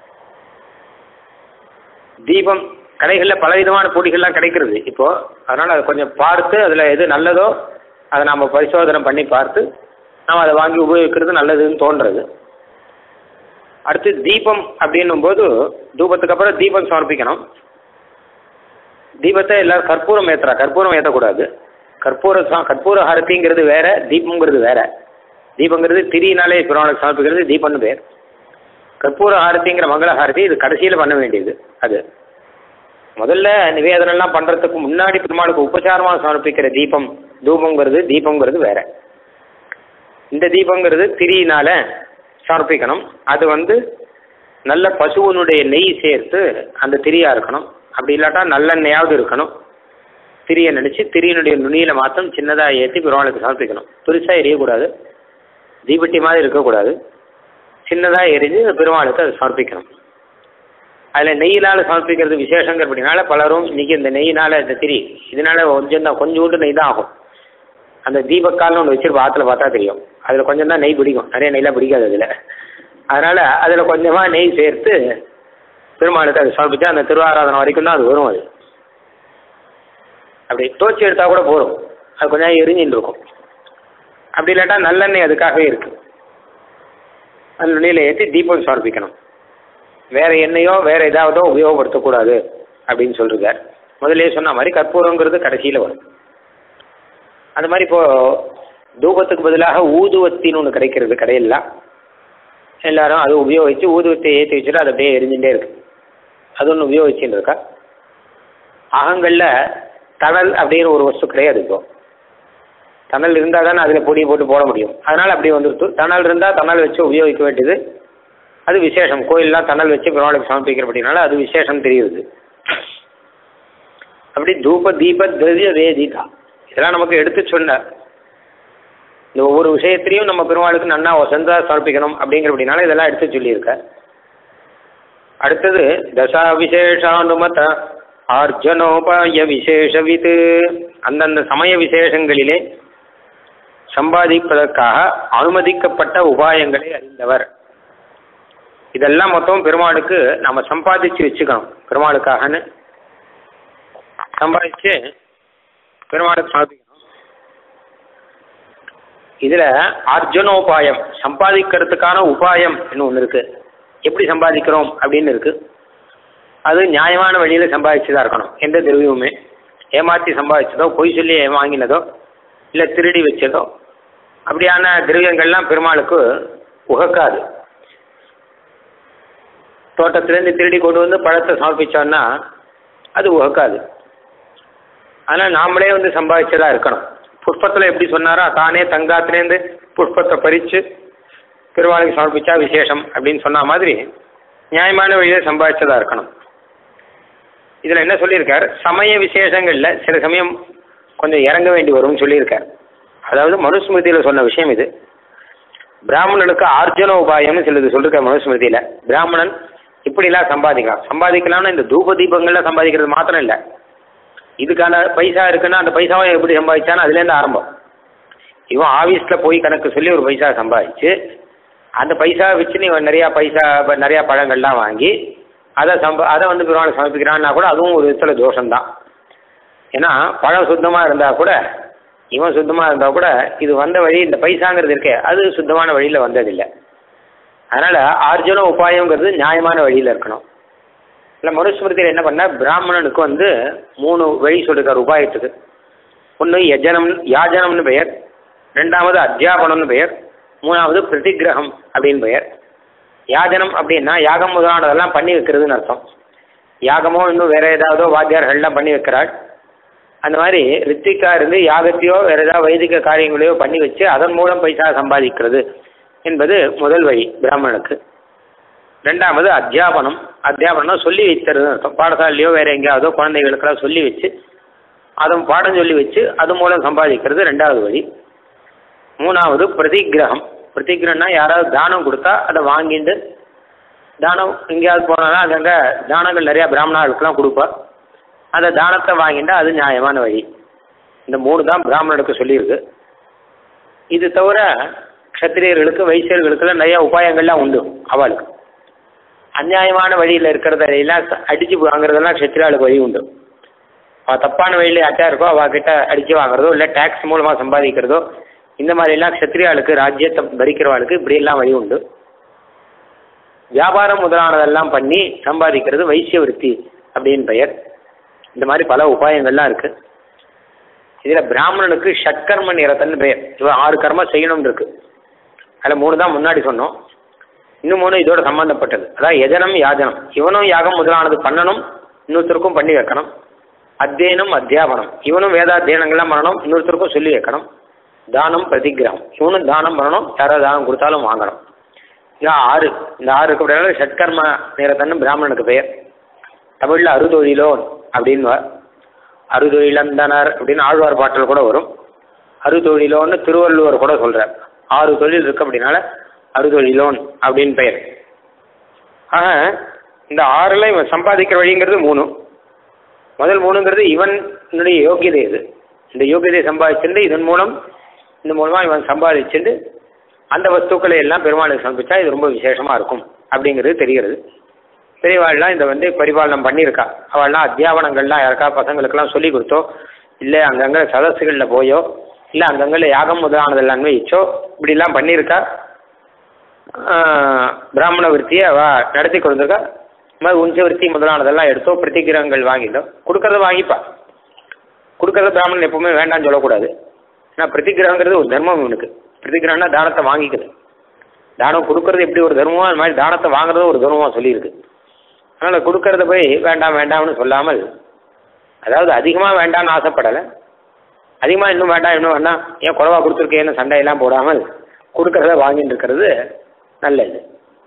தீபம் கடைகளில் பலவிதமான பொடிகள்லாம் கிடைக்கிறது இப்போது. அதனால் அதை கொஞ்சம் பார்த்து அதில் எது நல்லதோ அதை நாம் பரிசோதனை பண்ணி பார்த்து நாம் அதை வாங்கி உபயோகிக்கிறது நல்லதுன்னு தோன்றுறது. அடுத்து தீபம் அப்படின்னும் போது தூபத்துக்கு அப்புறம் தீபம் சமர்ப்பிக்கணும். தீபத்தை எல்லோரும் கற்பூரம் ஏற்றுறா. கற்பூரம் ஏற்றக்கூடாது. கற்பூர ஹாரத்திங்கிறது வேற, தீபம்ங்கிறது வேற. தீபங்கிறது திரியினாலே பெருமாளுக்கு சமர்ப்பிக்கிறது தீபம்னு பேர். கற்பூர ஹாரத்திங்கிற மங்கள ஹாரதி இது கடைசியில் பண்ண வேண்டியது. அது முதல்ல நிவேதனம்லாம் பண்ணுறதுக்கு முன்னாடி பெருமாளுக்கு உபச்சாரமாக சமர்ப்பிக்கிற தீபம் தீபங்கிறது வேற. இந்த தீபங்கிறது திரியினால சமர்ப்பிக்கணும். அது நல்ல பசுவனுடைய நெய் சேர்த்து அந்த திரியாக இருக்கணும். அப்படி இல்லாட்டா நல்லெண்ணெயாவது இருக்கணும். திரியை நினச்சி திரியினுடைய நுனியில் மாத்திரம் சின்னதாக ஏற்றி பெருமாளுக்கு சமர்ப்பிக்கணும். பெருசாக எரியக்கூடாது, தீபட்டி மாதிரி இருக்கக்கூடாது. சின்னதாக எரிஞ்சு பெருமாளுக்கு அதை சமர்ப்பிக்கணும். அதில் நெய்யினால் சமர்ப்பிக்கிறது விசேஷங்கிறபடினால பலரும் இன்றைக்கி இந்த நெய்யினால் இந்த திரி இதனால் கொஞ்சோண்டு நெய் தான் ஆகும். அந்த தீபக்கால்னு ஒன்று வச்சுருப்பா, ஆற்றுல பார்த்தா தெரியும். அதில் கொஞ்சம் தான் நெய் பிடிக்கும், நிறைய நெய்லாம் பிடிக்காது அதில். அதனால் அதில் கொஞ்சமாக நெய் சேர்த்து பெருமாளுக்கு அதை சமர்ப்பிச்சா அந்த திருவாராதனை வரைக்கும் தான் அது வரும். அது அப்படி தோச்சி எடுத்தால் கூட போதும், அது கொஞ்சம் எரிஞ்சின்னு இருக்கும். அப்படி இல்லாட்டா நல்லெண்ணெய் அதுக்காகவே இருக்குது. அந்த நுனியில் ஏற்றி தீபம் சமர்ப்பிக்கணும். வேறு எண்ணெயோ வேறு ஏதாவதோ உபயோகப்படுத்தக்கூடாது அப்படின்னு சொல்லிருக்கார். முதலே சொன்ன மாதிரி கற்பூரங்கிறது கடைசியில் வரும். அந்த மாதிரி இப்போது தூபத்துக்கு பதிலாக ஊதுவத்தின்னு ஒன்று கிடைக்கிறது கடையிலாம். எல்லாரும் அது உபயோகித்து ஊதுவத்தை ஏற்றி வச்சுட்டு அது அப்படியே எரிஞ்சுட்டே இருக்குது. அது ஒன்று உபயோகிச்சுன்னு இருக்கா. அகங்களில் தணல் அப்படின்னு ஒரு வஸ்து கிடையாது. இப்போ தணல் இருந்தால் தானே அதில் பொடி போட்டு போட முடியும். அதனால் அப்படி வந்துடுத்து. தணல் இருந்தால் தணல் வச்சு உபயோகிக்க வேண்டியது அது விசேஷம். கோயிலெலாம் தணல் வச்சு பெருமாளுக்கு சமர்ப்பிக்கிற அப்படின்னால அது விசேஷம் தெரியுது. அப்படி தூப தீப திரவிய வேதிதா இதெல்லாம் நமக்கு எடுத்து சொன்னார். இந்த ஒவ்வொரு விஷயத்திலையும் நம்ம பெருமாளுக்கு நன்னா வசந்தா சமர்ப்பிக்கணும் அப்படிங்கிற அப்படின்னால இதெல்லாம் எடுத்து சொல்லியிருக்க. அடுத்தது தசா விசேஷானுமத ஆர்ஜனோபாய விசேஷவித்து அந்தந்த சமய விசேஷங்களிலே சம்பாதிப்பதற்காக அனுமதிக்கப்பட்ட உபாயங்களை அறிந்தவர். இதெல்லாம் மொத்தம் பெருமாளுக்கு நம்ம சம்பாதிச்சு வச்சுக்கணும். பெருமாளுக்காகன்னு சம்பாதிச்சு பெருமாளுக்கு சமர்ப்பிக்கணும். இதுல அர்ஜுனோபாயம் சம்பாதிக்கிறதுக்கான உபாயம் ஒன்று இருக்கு. எப்படி சம்பாதிக்கிறோம் அப்படின்னு இருக்கு. அது நியாயமான வழியில சம்பாதிச்சுதான் இருக்கணும். எந்த திரவியமுமே ஏமாற்றி சம்பாதிச்சதோ, பொய் சொல்லி வாங்கினதோ, இல்லை திருடி வச்சதோ அப்படியான திரவியங்கள்லாம் பெருமாளுக்கு உகக்காது. தோட்டத்திலேருந்து திருடி கொண்டு வந்து பழத்தை சமர்ப்பிச்சோன்னா அது உகக்காது. ஆனால் நாமளே வந்து சம்பாதிச்சதா இருக்கணும். புஷ்பத்தில் எப்படி சொன்னாரோ தானே தங்காத்திலேருந்து புஷ்பத்தை பறித்து பெருமாளுக்கு சமர்ப்பிச்சா விசேஷம் அப்படின்னு சொன்ன மாதிரி நியாயமான வழியில் சம்பாதிச்சதா இருக்கணும். இதில் என்ன சொல்லியிருக்கார், சமய விசேஷங்களில் சில சமயம் கொஞ்சம் இறங்க வேண்டி வரும்னு சொல்லியிருக்கார். அதாவது மனுஸ்மிருதியில் சொன்ன விஷயம் இது. பிராமணனுக்கு ஆர்ஜன உபாயம்னு சிலது சொல்லியிருக்கார் மனுஸ்மிருதியில். பிராமணன் இப்படிலாம் சம்பாதிக்கலாம்னு இந்த தூப தீபங்கள்லாம் சம்பாதிக்கிறது மாத்திரம் இல்லை. இதுக்கான பைசா இருக்குன்னா அந்த பைசாவை எப்படி சம்பாதிச்சான்னு அதுலேருந்து ஆரம்பம். இவன் ஆஃபீஸில் போய் கணக்கு சொல்லி ஒரு பைசா சம்பாதிச்சு அந்த பைசா வச்சு நீ நிறையா பழங்கள்லாம் வாங்கி அதை வந்து பெருமாள் சமர்ப்பிக்கிறான்னா கூட அதுவும் ஒரு விதத்தில் தோஷம்தான். ஏன்னா பழம் சுத்தமாக இருந்தால் கூட இவன் சுத்தமாக இருந்தால் கூட இது வந்த வழி இந்த பைசாங்கிறது இருக்கே அது சுத்தமான வழியில் வந்ததில்லை. அதனால் ஆர்ஜன உபாயங்கிறது நியாயமான வழியில் இருக்கணும். இல்லை மனுஸ்மிருதியில் என்ன பண்ணால் பிராமணனுக்கு வந்து 3 வழி சொல்லிருக்கார் உபாயத்துக்கு. ஒன்று யாஜனம்னு பெயர், 2வது அத்தியாபனம்னு பெயர், 3வது பிரதிகிரகம் அப்படின்னு பெயர். யாஜனம் அப்படின்னா யாகம் முதலானதெல்லாம் பண்ணி வைக்கிறதுன்னு அர்த்தம். யாகமோ இன்னும் வேற ஏதாவதோ வாத்தியார்கள்லாம் பண்ணி வைக்கிறாள். அந்த மாதிரி ரித்திக்கா இருந்து யாகத்தையோ வேற ஏதாவது வைதிக காரியங்களையோ பண்ணி வச்சு அதன் மூலம் பைசா சம்பாதிக்கிறது என்பது முதல் வழி பிராமணனுக்கு. 2வது அத்தியாபனம்னா சொல்லி வைக்கிறதுன்னு அர்த்தம். பாடசாலையோ வேற எங்கேயாவதோ குழந்தைகளுக்கெல்லாம் சொல்லி வச்சு அதுவும் பாடம் சொல்லி வச்சு அது மூலம் சம்பாதிக்கிறது 2வது வழி. 3வது பிரதிகிரகம்னா யாராவது தானம் கொடுத்தா அதை வாங்கிட்டு தானம் எங்கேயாவது போனாலும் அங்கங்கே தானங்கள் நிறையா பிராமணர்களுக்கெல்லாம் கொடுப்பார். அந்த தானத்தை வாங்கிட்டா அது நியாயமான வழி. இந்த 3 தான் பிராமணனுக்கு சொல்லியிருக்கு. இது தவிர க்ஷத்திரியர்களுக்கு வைசியர்களுக்கெல்லாம் நிறையா உபாயங்கள்லாம் உண்டு. அவளுக்கு அநியாயமான வழியில் இருக்கிறதெல்லாம் அடித்து வாங்குறதெல்லாம் க்ஷத்திரியாளுக்கு வழி உண்டு. அவள் தப்பான வழியில் யார்ட்டா இருக்கோ அவகிட்ட அடித்து வாங்குறதோ இல்லை டேக்ஸ் மூலமாக சம்பாதிக்கிறதோ இந்த மாதிரிலாம் க்ஷத்திரியாளுக்கு ராஜ்யத்தை பறிக்கிறவாளுக்கு இப்படியெல்லாம் வழி உண்டு. வியாபாரம் முதலானதெல்லாம் பண்ணி சம்பாதிக்கிறது வைசிய விருத்தி அப்படின்னு பெயர். இந்த மாதிரி பல உபாயங்கள்லாம் இருக்குது. இதில் பிராமணனுக்கு ஷட்கர்ம நிரதன்னு பெயர். இவன் 6 கர்மம் செய்யணும்னு இருக்கு. அதில் 3 தான் முன்னாடி சொன்னோம். இன்னும் 3 இதோட சம்பந்தப்பட்டது. அதாவது யஜனம் யாஜனம் இவனும் யாகம் முதலானது பண்ணணும், இன்னொருத்தருக்கும் பண்ணி வைக்கணும். அத்தியனம் அத்தியாபனம் இவனும் வேதாத்தியனங்கள்லாம் பண்ணணும், இன்னொருத்தருக்கும் சொல்லி வைக்கணும். தானம் பிரதிகிரகம் இவனும் தானம் பண்ணணும், யாராவது தானம் கொடுத்தாலும் வாங்கணும். இது 6. இந்த 6க்கு அப்படின்னா ஷட்கர்ம நிரதன்னு பிராமணனுக்கு பெயர். தமிழில் அறுதொழிலோன் அப்படின்னு அறுதொழிலந்தனர் அப்படின்னு ஆழ்வார் பாட்டில் கூட வரும். அறுதொழிலோன்னு திருவள்ளுவர் கூட சொல்கிறார். 6 தொழில் இருக்கு அப்படின்னால அறுதொழிலோன் அப்படின்னு பெயர். ஆக இந்த 6ல் இவன் சம்பாதிக்கிற வழிங்கிறது 3. முதல் 3ங்கிறது இவனுடைய யோகியதை. இது இந்த யோகியதை சம்பாதிச்சுட்டு இந்த மூலமாக இவன் சம்பாதிச்சுட்டு அந்த வஸ்துக்களை எல்லாம் பெருமாளுக்கு சமர்ப்பிச்சா இது ரொம்ப விசேஷமாக இருக்கும் அப்படிங்கிறது தெரிகிறது. பெரியவாள்லாம் இதை வந்து பரிபாலனம் பண்ணியிருக்கா. அவள்லாம் அத்தியாபனங்கள்லாம் யாருக்கா பசங்களுக்கெல்லாம் சொல்லி கொடுத்தோ இல்லை அங்கங்கே சதஸுகளில் போயோ இல்லை அங்கங்கே யாகம் முதலானதெல்லாம் வச்சோ இப்படிலாம் பண்ணியிருக்கா. பிராமண விருத்தியை அவள் நடத்தி கொடுத்துருக்கா. இது மாதிரி உஞ்ச விருத்தி முதலானதெல்லாம் எடுத்தோ பிரதிகிரகங்கள் வாங்கிட்டோ கொடுக்கறத வாங்கிப்பா. கொடுக்கறத பிராமணன் எப்பவுமே வேண்டாம்னு சொல்லக்கூடாது. ஏன்னா பிரதிகிரகங்கிறது ஒரு தர்மம். இவனுக்கு பிரதிகிரகம்னா தானத்தை வாங்கிக்குது. தானம் கொடுக்கறது எப்படி ஒரு தர்மமோ அது மாதிரி தானத்தை வாங்குறது ஒரு தர்மமாக சொல்லியிருக்கு. அதனால் கொடுக்கறத போய் வேண்டாம்னு சொல்லாமல் அதாவது அதிகமாக வேண்டாம்னு ஆசைப்படலை, அதிகமாக இன்னும் வேண்டாம் இன்னும் வேண்டாம் ஏன் குறைவா கொடுத்துருக்கேன்னு சண்டையெல்லாம் போடாமல் கொடுக்கறத வாங்கிட்டு இருக்கிறது நல்லது.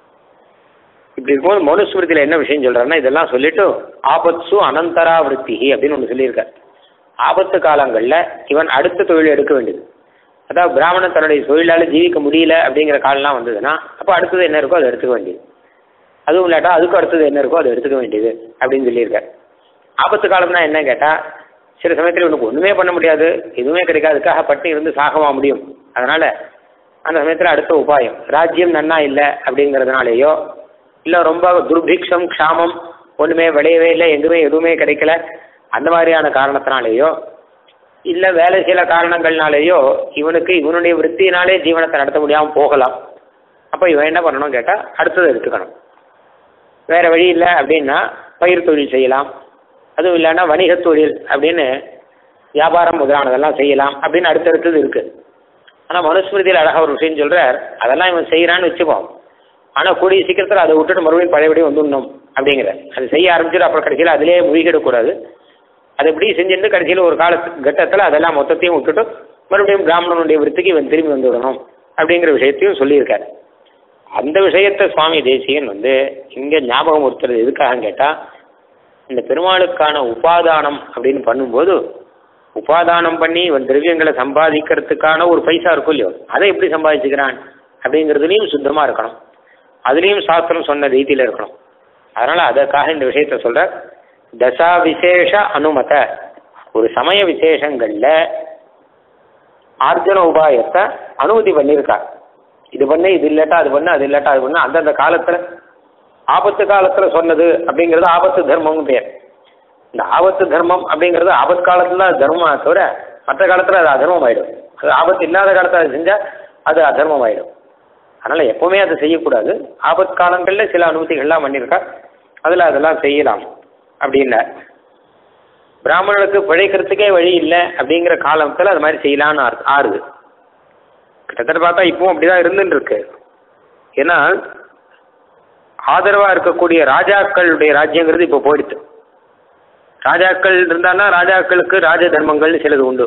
இப்படி இருக்கும்போது மனுஸ்மிருதியில் என்ன விஷயம் சொல்கிறாருன்னா, இதெல்லாம் சொல்லிட்டு ஆபத்சு அனந்தராவிருத்தி அப்படின்னு ஒன்று சொல்லியிருக்கார். ஆபத்து காலங்களில் இவன் அடுத்த தொழில் எடுக்க வேண்டியது. அதாவது பிராமணன் தன்னுடைய தொழிலால் ஜீவிக்க முடியல அப்படிங்கிற காலம்லாம் வந்ததுன்னா அப்போ அடுத்தது என்ன இருக்கோ அதை எடுத்துக்க வேண்டியது. அதுவும் இல்லாட்டா அதுக்கும் அடுத்தது என்ன இருக்கோ அதை எடுத்துக்க வேண்டியது அப்படின்னு சொல்லியிருக்கார். ஆபத்து காலம்னா என்ன கேட்டால், சில சமயத்தில் இவனுக்கு ஒன்றுமே பண்ண முடியாது, எதுவுமே கிடைக்காதுக்காக பட்டு இருந்து சாகவா முடியும். அதனால் அந்த சமயத்தில் அடுத்த உபாயம் ராஜ்யம் நன்னா இல்லை அப்படிங்கிறதுனாலேயோ, இல்லை ரொம்ப துர்பிக்ஷம் க்ஷாமம் ஒன்றுமே விளையவே இல்லை, எங்குமே எதுவுமே கிடைக்கல, அந்த மாதிரியான காரணத்தினாலேயோ, இல்லை வேலை சில காரணங்கள்னாலேயோ இவனுக்கு இவனுடைய விற்த்தினாலே ஜீவனத்தை நடத்த முடியாமல் போகலாம். அப்போ இவன் என்ன பண்ணணும் கேட்டால் அடுத்தது எடுத்துக்கணும். வேறு வழி இல்லை அப்படின்னா பயிர் தொழில் செய்யலாம், அதுவும் இல்லைன்னா வணிக தொழில் அப்படின்னு வியாபாரம் முதலானதெல்லாம் செய்யலாம் அப்படின்னு அடுத்தடுத்தது இருக்குது. ஆனால் மனுஸ்மிருதியில் அழகாக ஒரு விஷயம் சொல்கிறார், அதெல்லாம் இவன் செய்கிறான்னு வச்சுப்போம், ஆனால் கூடிய சீக்கிரத்தில் அதை விட்டுட்டு மறுபடியும் பழையபடி வந்துடணும் அப்படிங்கிற. அது செய்ய ஆரம்பிச்சுட்டு அப்புறம் கடைசியில் அதிலே மூழ்கிடக்கூடாது. அது எப்படி செஞ்சுட்டு கடைசியில் ஒரு கட்டத்தில் அதெல்லாம் மொத்தத்தையும் விட்டுட்டு மறுபடியும் பிராமணனுடைய விருத்திக்கு இவன் திரும்பி வந்துவிடணும் அப்படிங்கிற விஷயத்தையும் சொல்லியிருக்காரு. அந்த விஷயத்தை சுவாமி தேசிகன் இங்கே ஞாபகம் ஒருத்தர் எதுக்காக கேட்டால், இந்த பெருமாளுக்கான உபாதானம் அப்படின்னு பண்ணும்போது உபாதானம் பண்ணி இவன் திரவியங்களை சம்பாதிக்கிறதுக்கான ஒரு பைசா இருக்கும் இல்லையோ, அதை எப்படி சம்பாதிச்சுக்கிறான் அப்படிங்கிறதுலையும் சுத்தமாக இருக்கணும், அதுலேயும் சாஸ்திரம் சொன்ன ரீதியில் இருக்கணும். அதனால் அதற்காக இந்த விஷயத்த சொல்கிற தசா விசேஷ அனுமத, ஒரு சமய விசேஷங்களில் ஆர்ஜன உபாயத்தை அனுமதி பண்ணியிருக்கார். இது பண்ணு, இது இல்லாட்டா அது பண்ணு, அது இல்லாட்டா அது பண்ணு, அந்தந்த காலத்தில் ஆபத்து காலத்தில் சொன்னது அப்படிங்கிறது ஆபத்து தர்மம்னு பேர். இந்த ஆபத்து தர்மம் அப்படிங்கிறது ஆபத்து காலத்தில் அது தர்மமாக தவிர மற்ற காலத்தில் அது அதர்மம் ஆகிடும். அது ஆபத்து இல்லாத காலத்தில் அது செஞ்சால் அது அதர்மம் ஆகிடும். அதனால் எப்போவுமே அதை செய்யக்கூடாது. ஆபத்து காலங்களில் சில அனுமதிகள்லாம் பண்ணியிருக்கா, அதில் அதெல்லாம் செய்யலாம் அப்படின்ன. பிராமணனுக்கு பிழைக்கிறதுக்கே வழி இல்லை அப்படிங்கிற காலத்தில் அது மாதிரி செய்யலான்னு ஆறுது. கிட்டத்தட்ட பார்த்தா இப்பவும் அப்படிதான் இருந்துட்டு இருக்கு. ஏன்னா ஆதரவாக இருக்கக்கூடிய ராஜாக்களுடைய ராஜ்யங்கிறது இப்போ போயிடுது. ராஜாக்கள் இருந்தான்னா ராஜாக்களுக்கு ராஜ தர்மங்கள்னு சிலது உண்டு.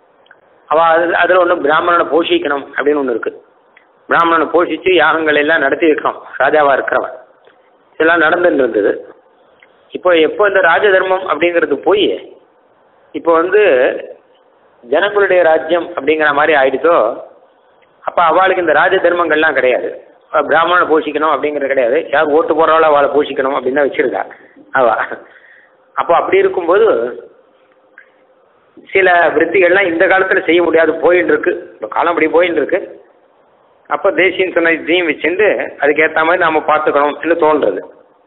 அதில் ஒன்று பிராமணனை போஷிக்கணும் அப்படின்னு ஒன்று இருக்குது. பிராமணனை போஷித்து யாகங்கள் எல்லாம் நடத்தி வைக்கணும் ராஜாவாக இருக்கிறவன். இதெல்லாம் நடந்துட்டு இருந்தது. இப்போ எப்போ இந்த ராஜ தர்மம் அப்படிங்கிறது போய் இப்போ ஜனங்களுடைய ராஜ்யம் அப்படிங்கிற மாதிரி ஆயிடுதோ, அப்போ அவளுக்கு இந்த ராஜ தர்மங்கள்லாம் கிடையாது. பிராமணனை போஷிக்கணும் அப்படிங்கிறது கிடையாது. யார் ஓட்டு போடுறாளோ அவளை போஷிக்கணும் அப்படின்னு தான் வச்சிருக்கா அவ. அப்போ அப்படி இருக்கும்போது சில விருத்திகள்லாம் இந்த காலத்தில் செய்ய முடியாது போயின்னு இருக்கு. இப்போ காலம் அப்படி போயின்னு இருக்கு. அப்போ தேசியன்னு சொன்ன இதையும் வச்சுட்டு அதுக்கேற்ற மாதிரி நாம் பார்த்துக்கணும்னு தோன்றுறது.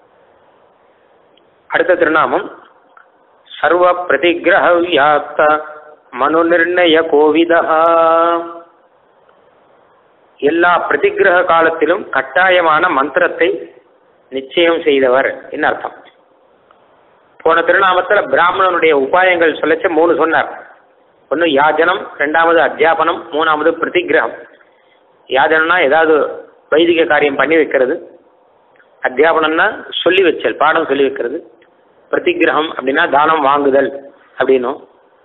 அடுத்த திருநாமம் சர்வ பிரதிகிரக வியாப்த மனு நிர்ணய கோவிதா. எல்லா பிரதிகிரக காலத்திலும் கட்டாயமான மந்திரத்தை நிச்சயம் செய்தவர் என்ன அர்த்தம். போன திருநாமத்தில் பிராமணனுடைய உபாயங்கள் சொல்லச்ச 3 சொன்னார். ஒன்று யாஜனம், 2வது அத்தியாபனம், 3வது பிரதிகிரகம். யாஜனம்னா ஏதாவது வைதிக காரியம் பண்ணி வைக்கிறது, அத்தியாபனம்னா சொல்லி வச்சல் பாடம் சொல்லி வைக்கிறது, பிரதிகிரகம் அப்படின்னா தானம் வாங்குதல் அப்படின்னும்.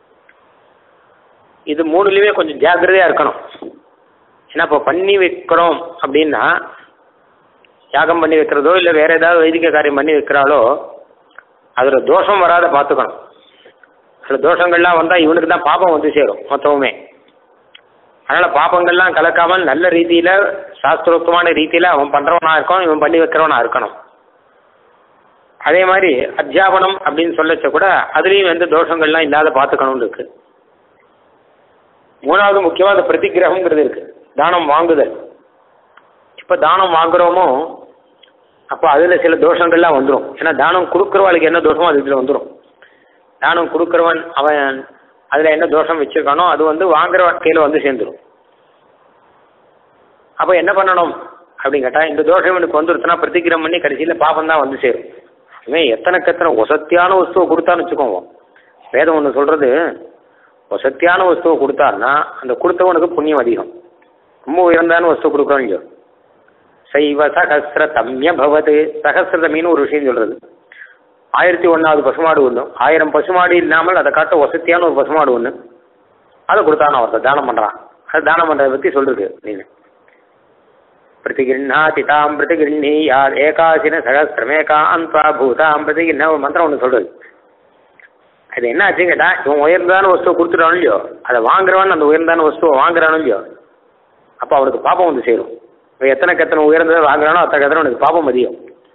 இது 3லையுமே கொஞ்சம் ஜாக்கிரதையாக இருக்கணும். ஏன்னா இப்போ பண்ணி வைக்கிறோம் அப்படின்னா யாகம் பண்ணி வைக்கிறதோ இல்லை வேறு ஏதாவது வைதிக காரியம் பண்ணி வைக்கிறாலோ அதில் தோஷம் வராத பார்த்துக்கணும். அதில் தோஷங்கள்லாம் வந்தால் இவனுக்கு தான் பாபம் சேரும் மொத்தமுமே. அதனால் பாபங்கள்லாம் கலக்காமல் நல்ல ரீதியில் சாஸ்திரோக்தமான ரீதியில் அவன் பண்ணுறவனாக இருக்கணும், இவன் பண்ணி வைக்கிறவனாக இருக்கணும். அதே மாதிரி அத்தியாபனம் அப்படின்னு சொல்லச்ச கூட அதுலேயும் எந்த தோஷங்கள்லாம் இல்லாத பார்த்துக்கணும்னு இருக்கு. 3வது முக்கியமாக பிரதிகிரகங்கிறது இருக்குது, தானம் வாங்குதல். இப்போ தானம் வாங்குகிறோமோ அப்போ அதில் சில தோஷங்கள்லாம் வந்துடும். ஏன்னா தானம் கொடுக்குறவாளுக்கு என்ன தோஷமோ அது இதில் வந்துடும். தானம் கொடுக்குறவன் அவன் அதில் என்ன தோஷம் வச்சுருக்கானோ அது வாங்குறவன் கையில் சேர்ந்துடும். அப்போ என்ன பண்ணணும் அப்படின்னு கேட்டால், இந்த தோஷம் எனக்கு வந்துடுச்சுன்னா பிரதிகிரகம் பண்ணி கடைசியில் பாபம் தான் சேரும். இவன் எத்தனை ஒசத்தியான வஸ்துவை கொடுத்தான்னு வச்சுக்கோங்க. வேதம் ஒன்று சொல்கிறது, ஒசத்தியான வஸ்துவை கொடுத்தாருன்னா அந்த கொடுத்தவனுக்கு புண்ணியம் அதிகம். ரொம்ப உயர்ந்தான வஸ்து கொடுக்குறோம் இல்லையோ. சைவ சகசிர தம்ய பவது, சகசிரதமின்னு ஒரு விஷயம் சொல்கிறது. 1001வது பசுமாடு ஒன்று, 1000 பசுமாடு இல்லாமல் அதை காட்ட வசதியான ஒரு பசுமாடு ஒன்று, அதை கொடுத்தான ஒருத்தர் தானம் பண்ணுறான். அது தானம் பண்ணுறதை பற்றி சொல்லிருக்கு. நீங்க பிரதிகிருண்ணாதி தாம் பிரதிகிருண்ணி யார் ஏகாசின சகஸ்திரமேகா அன்பா பூதாம் பிரதிகிருண்ணா ஒரு மந்திரம் ஒன்று சொல்றது. அது என்ன ஆச்சுன்னு கேட்டா, இவன் உயர்ந்தான வஸ்துவை கொடுத்துட்டானோ இல்லையோ, அதை வாங்குறவன் அந்த உயர்ந்தான வஸ்துவை வாங்குறானோ இல்லையோ, அப்போ அவனுக்கு பாப்பம் வந்து சேரும். இவன் எத்தனை உயர்ந்ததை வாங்குறானோ அத்தனை அவனுக்கு பாப்பம் அதிகம்.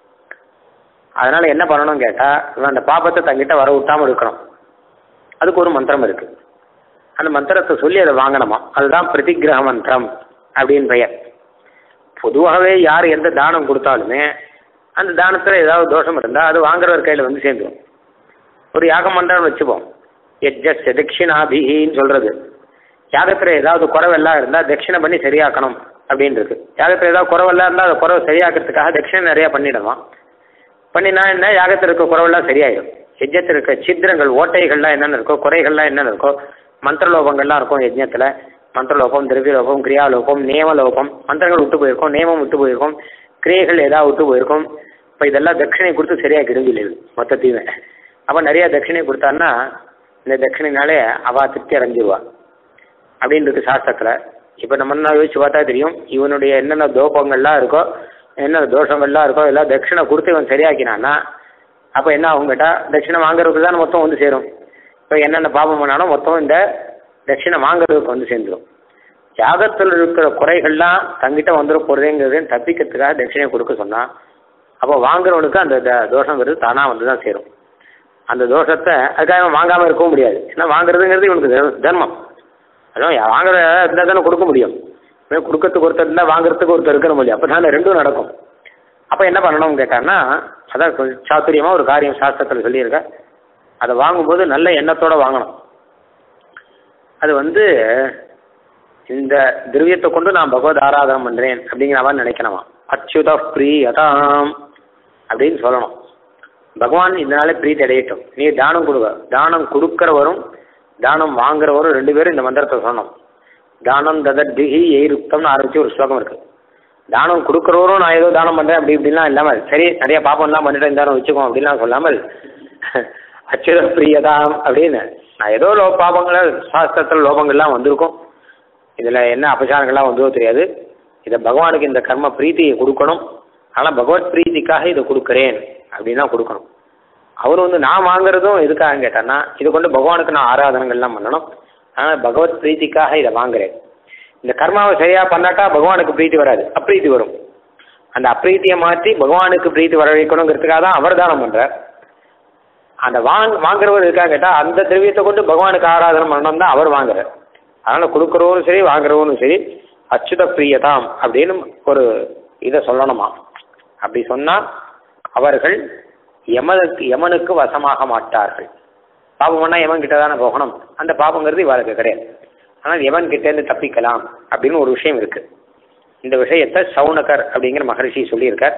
அதனால என்ன பண்ணணும்னு கேட்டா, இவன் அந்த பாப்பத்தை தங்கிட்ட வர விட்டாமல் இருக்கணும். அதுக்கு ஒரு மந்திரம் இருக்கு. அந்த மந்திரத்தை சொல்லி அதை வாங்கணுமா. அதுதான் பிரதிகிரக மந்திரம் அப்படின்னு பெயர். பொதுவாகவே யார் எந்த தானம் கொடுத்தாலுமே அந்த தானத்தில் ஏதாவது தோஷம் இருந்தால் அது வாங்குறவர் கையில் வந்து சேர்ந்துடும். ஒரு யாகம் பண்ணுறான்னு வச்சுப்போம், யஜ்ஜஸ்ய தட்சிணாபின்னு சொல்கிறது. யாகத்தில் ஏதாவது குறவெல்லாம் இருந்தால் தட்சிணை பண்ணி சரியாக்கணும் அப்படின்றது. யாகத்தில் ஏதாவது குறவெல்லாம் இருந்தால் அதை குறவை சரியாக்கிறதுக்காக தட்சிணை நிறையா பண்ணிடலாம். பண்ணினா என்ன, யாகத்தில் இருக்க குறவெல்லாம் சரியாயிடும். யஜ்ஜத்தில் இருக்க சித்திரங்கள் ஓட்டைகள்லாம் என்னென்ன இருக்கோ, குறைகள்லாம் என்னென்ன இருக்கோ, மந்திரலோபங்கள்லாம் இருக்கும் யஜ்ஞத்தில். மந்திரலோபம், திரவியலோபம், கிரியாலோபம், நியமலோபம். மந்திரங்கள் விட்டு போயிருக்கும், நியமம் விட்டு போயிருக்கும், கிரியைகள் ஏதாவது விட்டு போயிருக்கும். இப்போ இதெல்லாம் தட்சிணை கொடுத்து சரியாக கிடுஞ்சில்லை மொத்தத்தையுமே. அப்போ நிறையா தட்சிணை கொடுத்தான்னா இந்த தட்சிணைனாலே அவள் திருப்தி அடைஞ்சிருவா அப்படின்றது சாஸ்திரத்தில். இப்போ நம்ம யோசிச்சு பார்த்தா தெரியும், இவனுடைய என்னென்ன தோப்பங்கள்லாம் இருக்கோ, என்னென்ன தோஷங்கள்லாம் இருக்கோ எல்லாம் தட்சிணை கொடுத்து இவன் சரியாக்கினான்னா அப்போ என்ன ஆகும் கேட்டால், தட்சிணை வாங்குறதுக்கு தான் மொத்தம் வந்து சேரும். இப்போ என்னென்ன பாபம் பண்ணாலும் மொத்தம் இந்த தட்சிணை வாங்குறதுக்கு வந்து சேர்ந்துடும். யாகத்தில் இருக்கிற குறைகள்லாம் தங்கிட்ட வந்துட போகிறதுங்கிறதையும் தப்பிக்கிறதுக்காக தட்சிணை கொடுக்க சொன்னால் அப்போ வாங்குறவனுக்கு அந்த தோஷங்கிறது தானாக வந்து தான் சேரும். அந்த தோஷத்தை அதுக்காக வாங்காமல் இருக்கவும் முடியாது. ஏன்னா வாங்குறதுங்கிறது இவனுக்கு தர்மம். அதுவும் வாங்குற இருந்தால் தானே கொடுக்க முடியும். கொடுக்கறதுக்கு ஒருத்தர் இருந்தால் வாங்குறதுக்கு ஒருத்தர் இருக்கிற முடியும். அப்போ தானே ரெண்டும் நடக்கும். அப்போ என்ன பண்ணணும்னு கேட்டான்னா, அதான் சாத்துரியமாக ஒரு காரியம் சாஸ்திரத்தில் சொல்லியிருக்கேன். அதை வாங்கும்போது நல்ல எண்ணத்தோடு வாங்கணும். அது வந்து இந்த திரவியத்தை கொண்டு நான் பகவத் ஆராதனம் பண்ணுறேன் அப்படிங்கிறவன் நினைக்கணுமா. அச்சுத பிரியதாம் அப்படின்னு சொல்லணும். பகவான் இதனால பிரீத்தி அடையட்டும். நீ தானம் கொடுக்க, தானம் கொடுக்கிறவரும் தானம் வாங்குறவரும் ரெண்டு பேரும் இந்த மந்திரத்தை சொல்லணும். தானம் ததத்பிஹி எய்ருக்தம்னு ஆரம்பிச்சு ஒரு ஸ்லோகம் இருக்கு. தானம் கொடுக்குறவரும் நான் ஏதோ தானம் பண்ணுறேன் அப்படி இப்படிலாம் இல்லாமல், சரி நிறைய பாப்பம்லாம் பண்ணிட்டு இருந்தாலும் வச்சுக்கோம் அப்படின்லாம் சொல்லாமல், அச்சுத பிரியதாம் அப்படின்னு நான் ஏதோ பாபங்களை சாஸ்திரத்தில் லோபங்கள்லாம் வந்திருக்கும், இதில் என்ன அபசாரங்கள்லாம் வந்தோ தெரியாது, இதை பகவானுக்கு இந்த கர்ம பிரீத்தியை கொடுக்கணும், ஆனால் பகவத் பிரீத்திக்காக இதை கொடுக்குறேன் அப்படின்னு தான் கொடுக்கணும். அவர் வந்து நான் வாங்குறதும் எதுக்காக கேட்டான்னா, இதை கொண்டு பகவானுக்கு நான் ஆராதனைகள்லாம் பண்ணணும், ஆனால் பகவத் பிரீத்திக்காக இதை வாங்குறேன். இந்த கர்மாவை சரியாக பண்ணாட்டா பகவானுக்கு பிரீத்தி வராது, அப்ரீத்தி வரும். அந்த அப்ரீத்தியை மாற்றி பகவானுக்கு பிரீத்தி வர வைக்கணுங்கிறதுக்காக தான் அவர் தானம் பண்ணுறார். அந்த வாங்குறவர் இருக்காங்க கேட்டால் அந்த திரவியத்தை கொண்டு பகவானுக்கு ஆராதனை பண்ணணும் தான் அவர் வாங்குறார். அதனால் கொடுக்குறவரும் சரி வாங்குறவரும் சரி அச்சுத பிரியதாம் அப்படின்னு ஒரு இதை சொல்லணுமா. அப்படி சொன்னால் அவர்கள் யமனுக்கு வசமாக மாட்டார்கள். பாபம் பண்ணால் யமன் கிட்ட தானே போகணும், அந்த பாபங்கிறது இவருக்கு கிடையாது. ஆனால் யமன் கிட்டேருந்து தப்பிக்கலாம் அப்படின்னு ஒரு விஷயம் இருக்குது. இந்த விஷயத்தை சவுனகர் அப்படிங்கிற மகரிஷி சொல்லியிருக்கார்.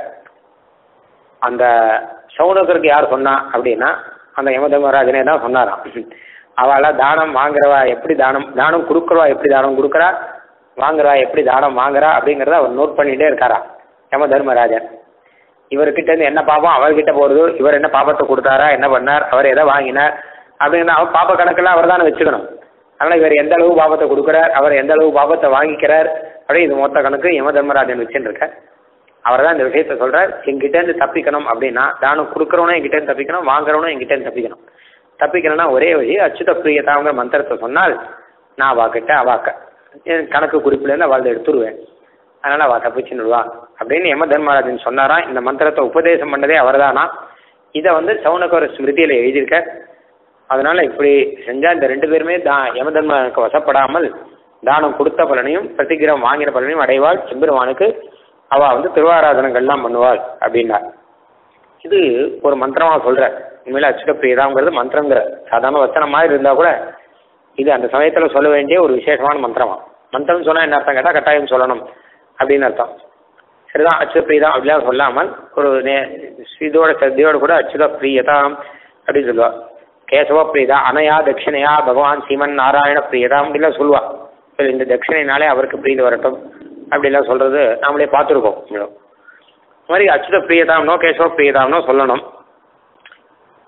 அந்த சவுனகருக்கு யார் சொன்னா அப்படின்னா அந்த யமதர்மராஜனே தான் சொன்னாராம். அவளை தானம் வாங்குறவா எப்படி தானம் கொடுக்குறவா எப்படி தானம் கொடுக்குறா, வாங்குறவா எப்படி தானம் வாங்குறா அப்படிங்கிறத அவர் நோட் பண்ணிகிட்டே இருக்காரா யமதர்மராஜன். இவர்கிட்டேருந்து என்ன பாபம் அவர்கிட்ட போகிறது, இவர் என்ன பாபத்தை கொடுத்தாரா, என்ன பண்ணார், அவர் எதை வாங்கினார் அப்படிங்கிற அவர் பாப கணக்கெல்லாம் அவர் தானே வச்சுக்கணும். அதனால் இவர் எந்த அளவு பாபத்தை கொடுக்குறார், அவர் எந்த அளவு பாபத்தை வாங்கிக்கிறார் அப்படி இது மொத்த கணக்கு யமதர்மராஜன் வச்சுன்னு இருக்கார். அவர் தான் இந்த விஷயத்த சொல்கிறார். எங்கிட்டேருந்து தப்பிக்கணும் அப்படின்னா தானம் கொடுக்குறவனும் எங்கிட்டேருந்து தப்பிக்கணும், வாங்குறவனும் எங்கிட்டேருந்து தப்பிக்கணும். தப்பிக்கணும்னா ஒரே வழி அச்சுத பிரியதாங்கிற மந்திரத்தை சொன்னால் நான் அவாக்கிட்ட அவாக்க என் கணக்கு குறிப்பிலேருந்து அவள் எடுத்துருவேன், அதனால் அவள் தப்பிச்சுன்னுடுவா அப்படின்னு யம தர்மராஜன் சொன்னாராம். இந்த மந்திரத்தை உபதேசம் பண்ணதே அவர் தானா. இதை வந்து சவுனகர் ஸ்மிருதியில் எழுதியிருக்க. அதனால் இப்படி செஞ்சால் இந்த ரெண்டு பேருமே யம தர்மனுக்கு வசப்படாமல் தானம் கொடுத்த பலனையும் பிரதிகிரகம் வாங்கின பலனையும் அடைவாள். செம்பெருமானுக்கு அவள் வந்து திருவாராதனங்கள்லாம் பண்ணுவாள் அப்படின்னா இது ஒரு மந்திரமாக சொல்கிறார். உண்மையில அச்சுத பிரியதாங்கிறது மந்திரங்கிற சாதாரண வச்சனம் மாதிரி இருந்தால் கூட இது அந்த சமயத்தில் சொல்ல வேண்டிய ஒரு விசேஷமான மந்திரமா. மந்திரம் சொன்னால் என்ன அர்த்தம் கேட்டால் கட்டாயம் சொல்லணும் அப்படின்னு அர்த்தம். சரிதான், அச்சுத பிரியதா அப்படிலாம் சொல்லாமல் ஒரு இதோட சத்தியோடு கூட அச்சுத பிரியதாம் அப்படின்னு சொல்லுவாள். கேசவ பிரியதா அனையா தட்சிணையா பகவான் சீமன் நாராயண பிரியதா அப்படிலாம் சொல்லுவாள். சரி, இந்த தட்சிணைனாலே அவருக்கு பிரீதி வரட்டும் அப்படிலாம் சொல்கிறது நாமளே பார்த்துருக்கோம். இது மாதிரி அச்சுத பிரியதாம்னோ கேசவ பிரியதாம்னோ சொல்லணும்.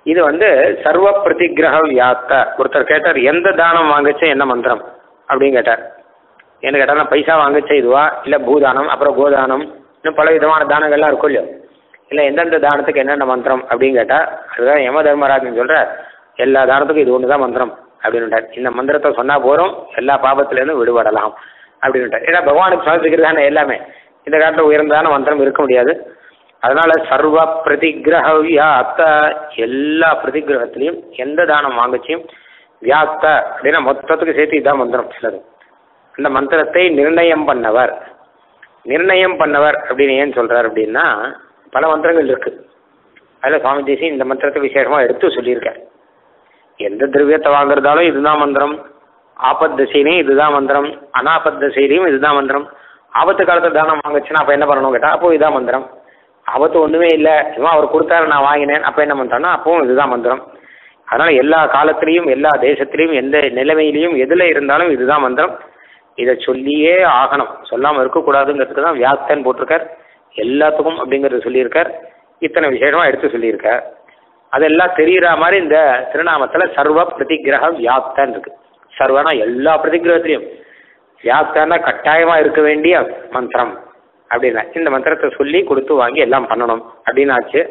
இது சர்வ பிரதிகிரக வியாப்த. ஒருத்தர் கேட்டார், எந்த தானம் வாங்கச்சே என்ன மந்திரம் அப்படின்னு கேட்டார். என்ன கேட்டால் பைசா வாங்கச்சே இதுவா, இல்லை பூதானம், அப்புறம் கோதானம், இன்னும் பல விதமான தானங்கள்லாம் இருக்கும் இல்லையோ, இல்லை எந்தெந்த தானத்துக்கு என்னென்ன மந்திரம் அப்படின்னு கேட்டால், அதுதான் யம தர்மராஜன் சொல்கிற எல்லா தானத்துக்கும் இது ஒன்று தான் மந்திரம் அப்படின்னுட்டார். இந்த மந்திரத்தை சொன்னால் போகிறோம், எல்லா பாபத்திலேருந்து விடுபடலாம் அப்படின்னுட்டார். ஏன்னா பகவானுக்கு சமர்ப்பிக்கிறது தானே எல்லாமே. இந்த காலத்தில் உயர்ந்ததான மந்திரம் இருக்க முடியாது. அதனால சர்வ பிரதிகிரக வியாப்த, எல்லா பிரதிகிரகத்திலையும் எந்த தானம் வாங்கச்சியும் வியாப்த அப்படின்னா மொத்தத்துக்கு சேர்த்து இதான் மந்திரம் சிலது. அந்த மந்திரத்தை நிர்ணயம் பண்ணவர். நிர்ணயம் பண்ணவர் அப்படின்னு ஏன் சொல்றார் அப்படின்னா, பல மந்திரங்கள் இருக்கு. அதில் சுவாமி தேசிகன் இந்த மந்திரத்தை விசேஷமாக எடுத்து சொல்லியிருக்கார். எந்த திரவியத்தை வாங்குறதாலும் இதுதான் மந்திரம், ஆபத் தசையிலையும் இதுதான் மந்திரம், அனாபத் தசையிலையும் இதுதான் மந்திரம். ஆபத்து காலத்தில் தானம் வாங்குச்சுன்னா அப்போ என்ன பண்ணணும் கேட்டால், அப்போ இதுதான் மந்திரம். ஆபத்து ஒன்றுமே இல்லை, சும்மா அவர் கொடுத்தாரு நான் வாங்கினேன், அப்போ என்ன பண்ணுறோன்னா அப்பவும் இதுதான் மந்திரம். அதனால் எல்லா காலத்திலையும் எல்லா தேசத்திலையும் எந்த நிலைமையிலையும் எதில் இருந்தாலும் இதுதான் மந்திரம். இதை சொல்லியே ஆகணும், சொல்லாமல் இருக்கக்கூடாதுங்கிறதுக்கு தான் வியாப்தன் போட்டிருக்கார். எல்லாத்துக்கும் அப்படிங்கிறது சொல்லியிருக்கார். இத்தனை விசேஷமாக எடுத்து சொல்லியிருக்கார். அதெல்லாம் தெரிகிற மாதிரி இந்த திருநாமத்தில் சர்வ பிரதிகிரக வியாப்தன் இருக்கு. சர்வனா எல்லா பிரதிகிரகத்திலையும், வியாப்தன்னா கட்டாயமாக இருக்க வேண்டிய மந்திரம் அப்படின்னா இந்த மந்திரத்தை சொல்லி கொடுத்து வாங்கி எல்லாம் பண்ணணும் அப்படின்னு ஆச்சு.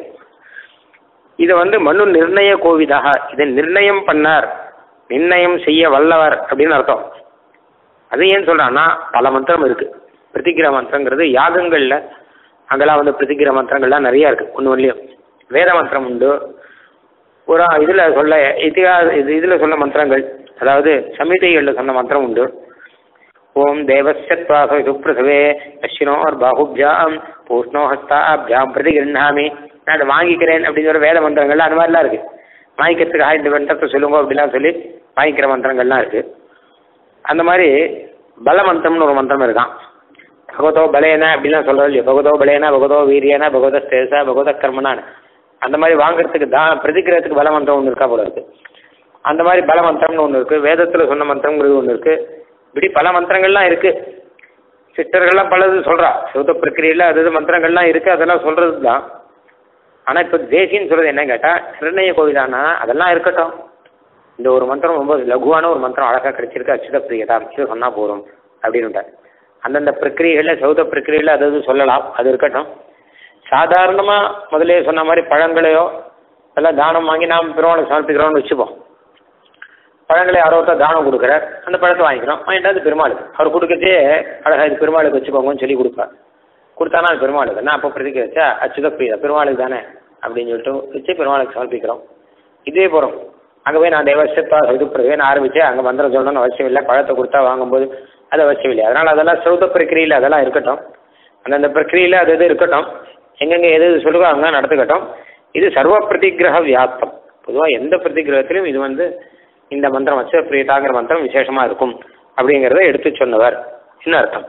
இதை மனு நிர்ணய கோவிதாக, இதை நிர்ணயம் பண்ணார், நிர்ணயம் செய்ய வல்லவர் அப்படின்னு அர்த்தம். அது ஏன் சொல்றான்னா, பல மந்திரம் இருக்கு. பிரதிகிரக மந்திரங்கிறது யாகங்கள்ல அங்கெல்லாம் பிரதிகிரக மந்திரங்கள்லாம் நிறைய இருக்கு. ஒன்றும் வேத மந்திரம் உண்டு. ஒரு இதுல சொல்ல இதுல சொன்ன மந்திரங்கள், அதாவது சமிதைகளில் சொன்ன மந்திரம் உண்டு. ஓம் தேவஸ்யத்வாச சுப்ரசவே அஸ்வினோர் பாகுப்ஜாம் பூஷ்ணோ ஹஸ்தாப்ஜாம் பிரதிகிருண்ணாமி, நான் அதை வாங்கிக்கிறேன் அப்படின்னு சொல்ற வேத மந்திரங்கள்லாம் அந்த மாதிரிலாம் இருக்கு. வாங்கிக்கிறதுக்காக இந்த மந்திரத்தை சொல்லுங்க அப்படிலாம் சொல்லி வாங்கிக்கிற மந்திரங்கள்லாம் இருக்கு. அந்த மாதிரி பல மந்திரம்னு ஒரு மந்திரம் இருக்கான். பகவதோ பலேனா அப்படிலாம் சொல்றது இல்லையா, பகவதோ பலேனா பகவதோ வீரியனா பகவத ஸ்தேசா பகவத கர்மனான்னு அந்த மாதிரி வாங்குறதுக்கு பிரதிகிரகத்துக்கு பல மந்திரம் ஒன்று இருக்கா போல இருக்கு. அந்த மாதிரி பல மந்திரம்னு ஒன்று இருக்கு. வேதத்தில் சொன்ன மந்திரங்கிறது ஒன்று இருக்கு. இப்படி பல மந்திரங்கள்லாம் இருக்கு. சிஸ்டர்கள்லாம் பலது சொல்றா, சிவத்த பிரக்கிரியில் அது மந்திரங்கள்லாம் இருக்கு, அதெல்லாம் சொல்றது தான். ஆனால் இப்போ தேசின்னு சொல்றது என்ன கேட்டால், நிர்ணய கோவிதானா அதெல்லாம் இருக்கட்டும், இந்த ஒரு மந்திரம் ரொம்ப லகுவான ஒரு மந்திரம் அழகாக கிடைச்சிருக்கு, அச்சுத பிரியதா, இது சொன்னால் போகிறோம் அப்படின்னுட்டார். அந்தந்த பிரக்கிரிகளில் சௌத பிரக்கிரியில் அது சொல்லலாம், அது இருக்கட்டும். சாதாரணமாக முதலே சொன்ன மாதிரி பழங்களையோ எல்லாம் தானம் வாங்கி நாம் பெருமாளுக்கு சமர்ப்பிக்கிறோம்னு வச்சுப்போம். பழங்களை யாரோ தானம் கொடுக்குறார், அந்த பழத்தை வாங்கிக்கிறோம், வாங்கிட்டு அது பெருமாளுக்கு அவர் கொடுக்கறதே அழகாக இது பெருமாளுக்கு வச்சுக்கோங்கன்னு சொல்லி கொடுப்பார். கொடுத்தானா அது பெருமாளுக்கு, நான் அப்போ பிரதிக்க வச்சா அச்சுத பிரியதா பெருமாளுக்கு தானே அப்படின்னு சொல்லிட்டு வச்சு பெருமாளுக்கு சமர்ப்பிக்கிறோம். இதே போகிறோம், அங்கே போய் நான் தேவசத்தா இதுப்படுவேன் ஆரம்பிச்சு அங்கே மந்திரம் சொல்லணும்னு அவசியம் இல்லை, பழத்தை கொடுத்தா வாங்கும்போது அது அவசியம் இல்லை. அதனால் அதெல்லாம் சௌத பிரக்கிரியில் அதெல்லாம் இருக்கட்டும், அந்தந்த பிரக்கிரியில் அது இது இருக்கட்டும், எங்கெங்கே எது சொல்லுவோ அங்கே நடத்துக்கட்டும். இது சர்வ பிரதிகிரக வியாப்தம். பொதுவாக எந்த பிரதிகிரகத்திலும் இது இந்த மந்திரம் வச்ச பிரியதாங்கிற மந்திரம் விசேஷமாக இருக்கும் அப்படிங்கிறத எடுத்து சொன்னவர். என்ன அர்த்தம்?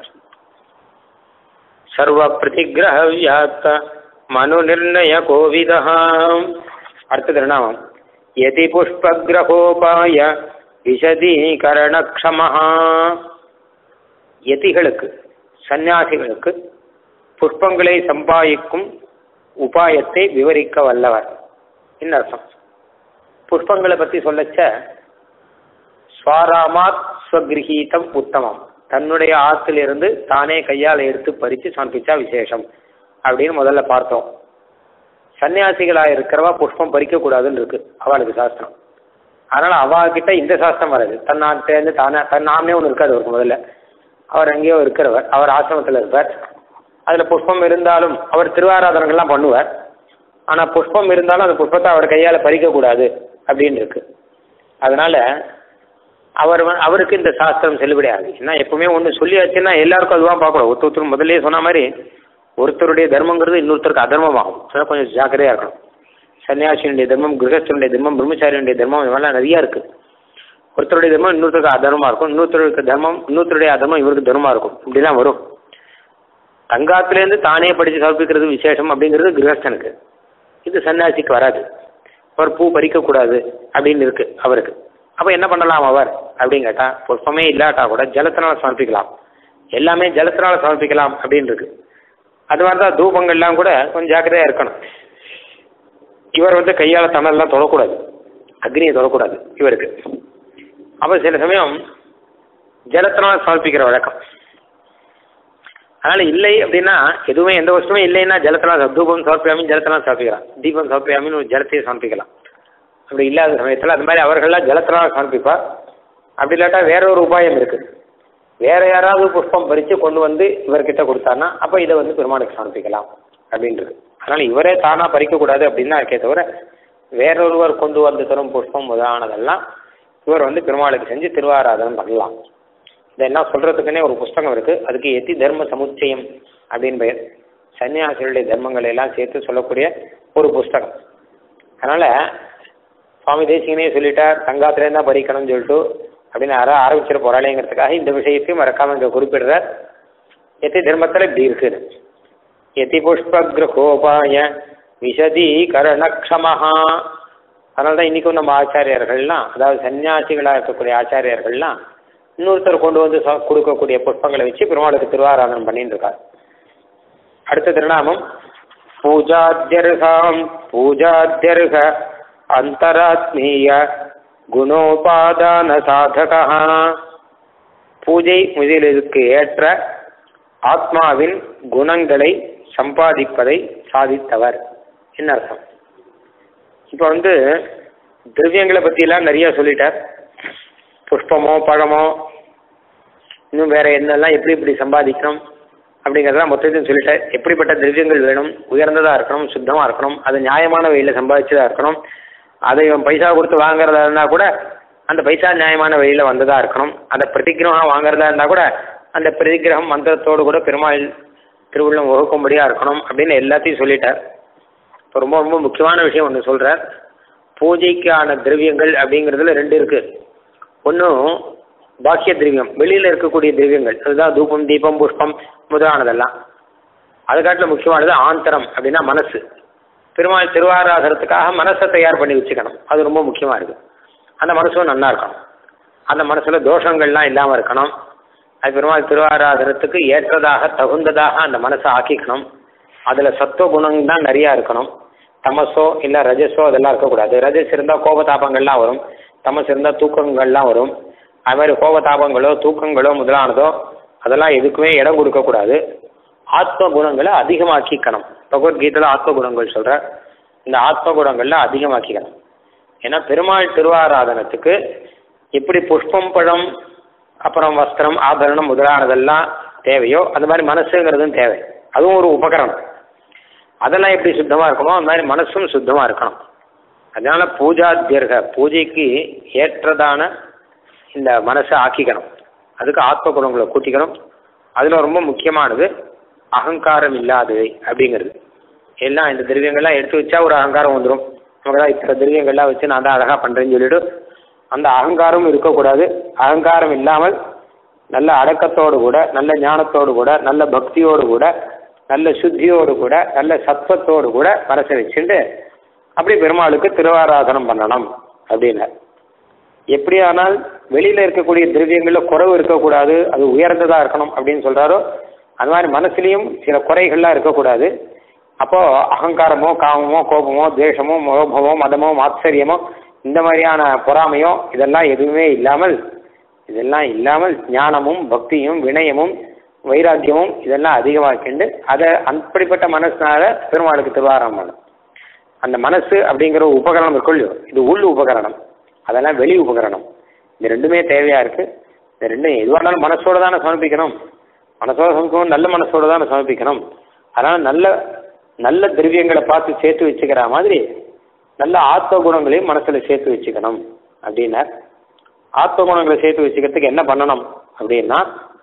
சர்வ பிரதிகிரக வியாப்த மனு நிர்ணய கோவிதா. அடுத்த திருநாமம் யதி புஷ்பகிரகோபாய விஷதீகரணக்ஷமஹா. யதிகளுக்கு சந்நியாசிகளுக்கு புஷ்பங்களை சம்பாதிக்கும் உபாயத்தை விவரிக்க வல்லவர். என்ன அர்த்தம்? புஷ்பங்களை பற்றி சொல்லச்ச ஸ்வாராமாத் ஸ்வகிரகீதம் உத்தமம், தன்னுடைய ஆற்றிலிருந்து தானே கையால் எடுத்து பறித்து சமர்ப்பிச்சா விசேஷம் அப்படின்னு முதல்ல பார்த்தோம். சன்னியாசிகளாக இருக்கிறவா புஷ்பம் பறிக்கக்கூடாதுன்னு இருக்கு அவளுக்கு சாஸ்திரம். அதனால் அவகிட்ட இந்த சாஸ்திரம் வராது. தன்னாட்டேருந்து நாமனே ஒன்று இருக்காது அவருக்கு. முதல்ல அவர் எங்கேயோ இருக்கிறவர், அவர் ஆசிரமத்தில் இருப்பார். அதில் புஷ்பம் இருந்தாலும் அவர் திருவாராதனங்கள்லாம் பண்ணுவார். ஆனால் புஷ்பம் இருந்தாலும் அந்த புஷ்பத்தை அவர் கையால் பறிக்கக்கூடாது அப்படின்னு இருக்கு. அதனால அவருக்கு இந்த சாஸ்திரம் செல்லுபடியாது. ஏன்னா எப்பவுமே ஒன்று சொல்லியாச்சுன்னா எல்லாருக்கும் அதுவாக பார்க்கணும். ஒருத்தர் முதல்ல சொன்ன மாதிரி ஒருத்தருடைய தர்மங்கிறது இன்னொருத்தருக்கு அதர்மமாகும். அதனால் கொஞ்சம் ஜாக்கிரதையாக இருக்கணும். சன்னியாசியுடைய தர்மம், கிரகஸ்தனுடைய தர்மம், பிரம்மச்சாரியுடைய தர்மம், இதெல்லாம் நிறையா இருக்குது. ஒருத்தருடைய தர்மம் இன்னொருத்தருக்கு அதர்மமாக இருக்கும், இன்னொருத்தருடைய அதர்மம் இவருக்கு தர்மமாக இருக்கும். இப்படிலாம் வரும். தங்காத்துலேருந்து தானே படித்து சமர்ப்பிக்கிறது விசேஷம் அப்படிங்கிறது கிரகஸ்தனுக்கு. இது சன்னியாசிக்கு வராது. அவர் பூ பறிக்கக்கூடாது அப்படின்னு இருக்கு அவருக்கு. அப்போ என்ன பண்ணலாம் அவர் அப்படின்னு கேட்டால், புஷ்பமே இல்லாட்டா கூட ஜலத்தினால் சமர்ப்பிக்கலாம், எல்லாமே ஜலத்தினால் சமர்ப்பிக்கலாம் அப்படின்னு இருக்கு. அது மாதிரி தான் தூபங்கள்லாம் கூட கொஞ்சம் ஜாக்கிரதையாக இருக்கணும். இவர் வந்து கையால் தணல்லாம் தொடக்கூடாது, அக்னியை தொடக்கூடாது இவருக்கு. அப்போ சில சமயம் ஜலத்தினால் சமர்ப்பிக்கிற வழக்கம். அதனால் இல்லை அப்படின்னா எதுவுமே எந்த வருஷமே இல்லைன்னா ஜலத்தினால் தூபம் சமர்ப்பியாமின்னு ஜலத்தினால் சமர்ப்பிக்கலாம், தீபம் சமர்ப்பியாமின்னு ஒரு ஜலத்தையே சமர்ப்பிக்கலாம். அப்படி இல்லாத சமயத்தில் அது மாதிரி அவர்கள்லாம் ஜலத்தினால் சமர்ப்பிப்பார். அப்படி இல்லாட்டா வேற ஒரு உபாயம் இருக்குது, வேற யாராவது புஷ்பம் பறித்து கொண்டு வந்து இவர்கிட்ட கொடுத்தாருன்னா அப்போ இதை வந்து பெருமாளுக்கு சமர்ப்பிக்கலாம் அப்படின்றது. அதனால் இவரே தானாக பறிக்கக்கூடாது அப்படின்னா இருக்கே தவிர வேறொருவர் கொண்டு வந்து தரும் புஷ்பம் முதலானதெல்லாம் இவர் வந்து பெருமாளுக்கு செஞ்சு திருவாராதனம் பண்ணலாம். இதை என்ன சொல்கிறதுக்குன்னே ஒரு புஸ்தகம் இருக்குது, அதுக்கு எத்தி தர்ம சமுச்சயம் அப்படின்னு பெயர். சன்னியாசிகளுடைய தர்மங்களை எல்லாம் சேர்த்து சொல்லக்கூடிய ஒரு புஸ்தகம். அதனால் சுவாமி தேசிகனே சொல்லிட்டார் சங்காத்திலேருந்து தான் பறிக்கணும்னு சொல்லிட்டு அப்படின்னு யாராவது ஆரம்பிச்சிட போகிறாளேங்கிறதுக்காக இந்த விஷயத்தையும் மறக்காமல் இங்கே குறிப்பிடுறார். எத்தி தர்மத்தில் இப்படி இருக்குது. எதி புஷ்பகிரகோபாய விஷதீகரணக்ஷமஹா. அதனால தான் இன்றைக்கும் நம்ம ஆச்சாரியர்கள்லாம், அதாவது சன்னியாசிகளாக இருக்கக்கூடிய ஆச்சாரியர்கள்லாம் இன்னொருத்தர் கொண்டு வந்து கொடுக்கக்கூடிய புஷ்பங்களை வச்சு பெருமாளுக்கு திருவாராதனம் பண்ணிட்டு இருக்கார். அடுத்த திருநாமம் பூஜாத்யர்காம் பூஜாத்யர்க அந்தராத்மீய குணோபாதான சாதகா. பூஜை முதலுக்கு ஏற்ற ஆத்மாவின் குணங்களை சம்பாதிப்பதை சாதித்தவர் என்ன அர்த்தம்? இப்போ வந்து திரவியங்களை பற்றிலாம் நிறைய சொல்லிட்டார். புஷ்பமோ பழமோ இன்னும் வேற என்னெல்லாம் எப்படி இப்படி சம்பாதிக்கணும் அப்படிங்கிறதெல்லாம் மொத்தத்தையும் சொல்லிட்டார். எப்படிப்பட்ட திரவியங்கள் வேணும், உயர்ந்ததாக இருக்கணும், சுத்தமாக இருக்கணும், அது நியாயமான வழியில் சம்பாதிச்சதாக இருக்கணும், அதை பைசா கொடுத்து வாங்குறதா இருந்தால் கூட அந்த பைசா நியாயமான வழியில் வந்ததாக இருக்கணும், அதை பிரதிகிரகம் வாங்குறதா இருந்தால் கூட அந்த பிரதிகிரகம் மந்திரத்தோடு கூட பெருமாள் திருவுள்ளம் வகுக்கும்படியாக இருக்கணும் அப்படின்னு எல்லாத்தையும் சொல்லிட்டார். இப்போ ரொம்ப ரொம்ப முக்கியமான விஷயம் ஒன்று சொல்கிறார். பூஜைக்கான திரவியங்கள் அப்படிங்கிறதுல ரெண்டு இருக்குது. ஒன்றும் பாக்கிய திரவியம், வெளியில் இருக்கக்கூடிய திரவியங்கள், அதுதான் தூபம் தீபம் புஷ்பம் முதலானதெல்லாம். அதுக்காட்டில் முக்கியமானது ஆந்தரம் அப்படின்னா மனசு. பெருமாள் திருவாராதனத்துக்காக மனசை தயார் பண்ணி வச்சுக்கணும், அது ரொம்ப முக்கியமாக இருக்குது. அந்த மனசும் நல்லா இருக்கணும், அந்த மனசில் தோஷங்கள்லாம் இல்லாமல் இருக்கணும். அது பெருமாள் திருவாராதனத்துக்கு ஏற்றதாக தகுந்ததாக அந்த மனசை ஆக்கிக்கணும். அதில் சத்துவ குணம் தான் நிறையா இருக்கணும். தமசோ இல்லை ரஜஸோ அதெல்லாம் இருக்கக்கூடாது. ரஜஸ் இருந்தால் கோபதாபங்கள்லாம் வரும், தமஸ் இருந்தால் தூக்கங்கள்லாம் வரும். அது மாதிரி கோபதாபங்களோ தூக்கங்களோ முதலானதோ அதெல்லாம் எதுக்குமே இடம் கொடுக்கக்கூடாது. ஆத்ம குணங்களை அதிகமாக்கிக்கணும். பகவத்கீதையில் ஆத்ம குணங்கள் சொல்கிற இந்த ஆத்ம குணங்களில் அதிகமாக்கிக்கணும். ஏன்னா பெருமாள் திருவாராதனத்துக்கு எப்படி புஷ்பம் பழம் அப்புறம் வஸ்திரம் ஆபரணம் முதலானதெல்லாம் தேவையோ அந்த மாதிரி மனசுங்கிறதும் தேவை, அதுவும் ஒரு உபகரணம். அதெல்லாம் எப்படி சுத்தமாக இருக்குமோ அந்த மாதிரி மனசும் சுத்தமாக இருக்கணும். அதனால பூஜாத்தியர்க பூஜைக்கு ஏற்றதான இந்த மனசை ஆக்கிக்கணும், அதுக்கு ஆத்ம குணங்களை கூட்டிக்கணும். அதில் ரொம்ப முக்கியமானது அகங்காரம் இல்லாதது அப்படிங்கிறது. எல்லாம் இந்த திரவியங்கள்லாம் எடுத்து வச்சா ஒரு அகங்காரம் வந்துடும். நமக்கு தான் இத்தனை திரவியங்கள்லாம் வச்சு நான் தான் அழகாக பண்ணுறேன்னு சொல்லிவிட்டு அந்த அகங்காரமும் இருக்கக்கூடாது. அகங்காரம் இல்லாமல் நல்ல அடக்கத்தோடு கூட, நல்ல ஞானத்தோடு கூட, நல்ல பக்தியோடு கூட, நல்ல சுத்தியோடு கூட, நல்ல சத்வத்தோடு கூட மனசை வச்சுட்டு அப்படி பெருமாளுக்கு திருவாராதனம் பண்ணணும் அப்படின்னு. எப்படியானால் வெளியில் இருக்கக்கூடிய திரவியங்களில் குறைவு இருக்கக்கூடாது, அது உயர்ந்ததாக இருக்கணும் அப்படின்னு சொல்கிறாரோ அது மாதிரி மனசுலேயும் சில குறைகள்லாம் இருக்கக்கூடாது. அப்போது அகங்காரமோ காமமோ கோபமோ துவேஷமோ மோகமோ மதமோ மாத்சரியமோ இந்த மாதிரியான பொறாமையோ இதெல்லாம் எதுவுமே இல்லாமல் ஞானமும் பக்தியும் வினயமும் வைராக்கியமும் இதெல்லாம் அதிகமாக்கிண்டு அதை அப்படிப்பட்ட மனசுனால பெருமாளுக்கு திருவாராதனம் பண்ணும். அந்த மனசு அப்படிங்கிற உபகரணம் இருக்குல்லையோ, இது உள் உபகரணம், அதெல்லாம் வெளி உபகரணம். இந்த ரெண்டுமே தேவையாக இருக்குது. இந்த ரெண்டும் எதுவாக இருந்தாலும் மனசோடு தானே சமர்ப்பிக்கணும், மனசோட சமர்ப்பிக்கணும், நல்ல மனசோடு தானே சமர்ப்பிக்கணும். அதனால் நல்ல நல்ல திரவியங்களை பார்த்து சேர்த்து வச்சுக்கிற மாதிரி நல்ல ஆத்ம குணங்களையும் மனசில் சேர்த்து வச்சுக்கணும் அப்படின்னா, ஆத்ம குணங்களை சேர்த்து வச்சுக்கிறதுக்கு என்ன பண்ணணும் அப்படின்னா,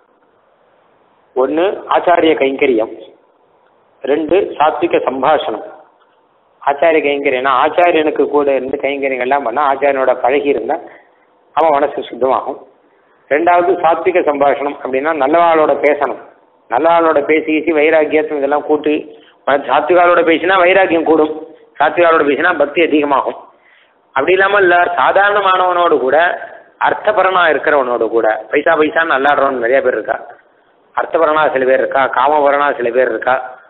ஒன்று ஆச்சாரிய கைங்கரியம், ரெண்டு சாத்விக சம்பாஷணம். ஆச்சாரிய கைங்கரியம்னா ஆச்சாரியனுக்கு கூட இருந்து கைங்கரியங்கள்லாம் பண்ணால் ஆச்சாரியனோட பழகி இருந்தால் அவன் மனசு சுத்தமாகும். ரெண்டாவது சாத்விக சம்பாஷணம் அப்படின்னா நல்லவாளோட பேசணும், நல்லவாளோட பேசி வைராக்கியத்தும் இதெல்லாம் கூட்டி. சாத்விகாலோட பேசினா வைராக்கியம் கூடும், சாத்விகாலோட பேசினா பக்தி அதிகமாகும். அப்படி இல்லாமல் இல்லை சாதாரணமானவனோடு கூட அர்த்தபரனாக இருக்கிறவனோடு கூட பைசான்னு நல்லாடுறவன் நிறைய பேர் இருக்கா, அர்த்தபரனா சில பேர் இருக்கா, காமபரனா சில பேர் இருக்கா,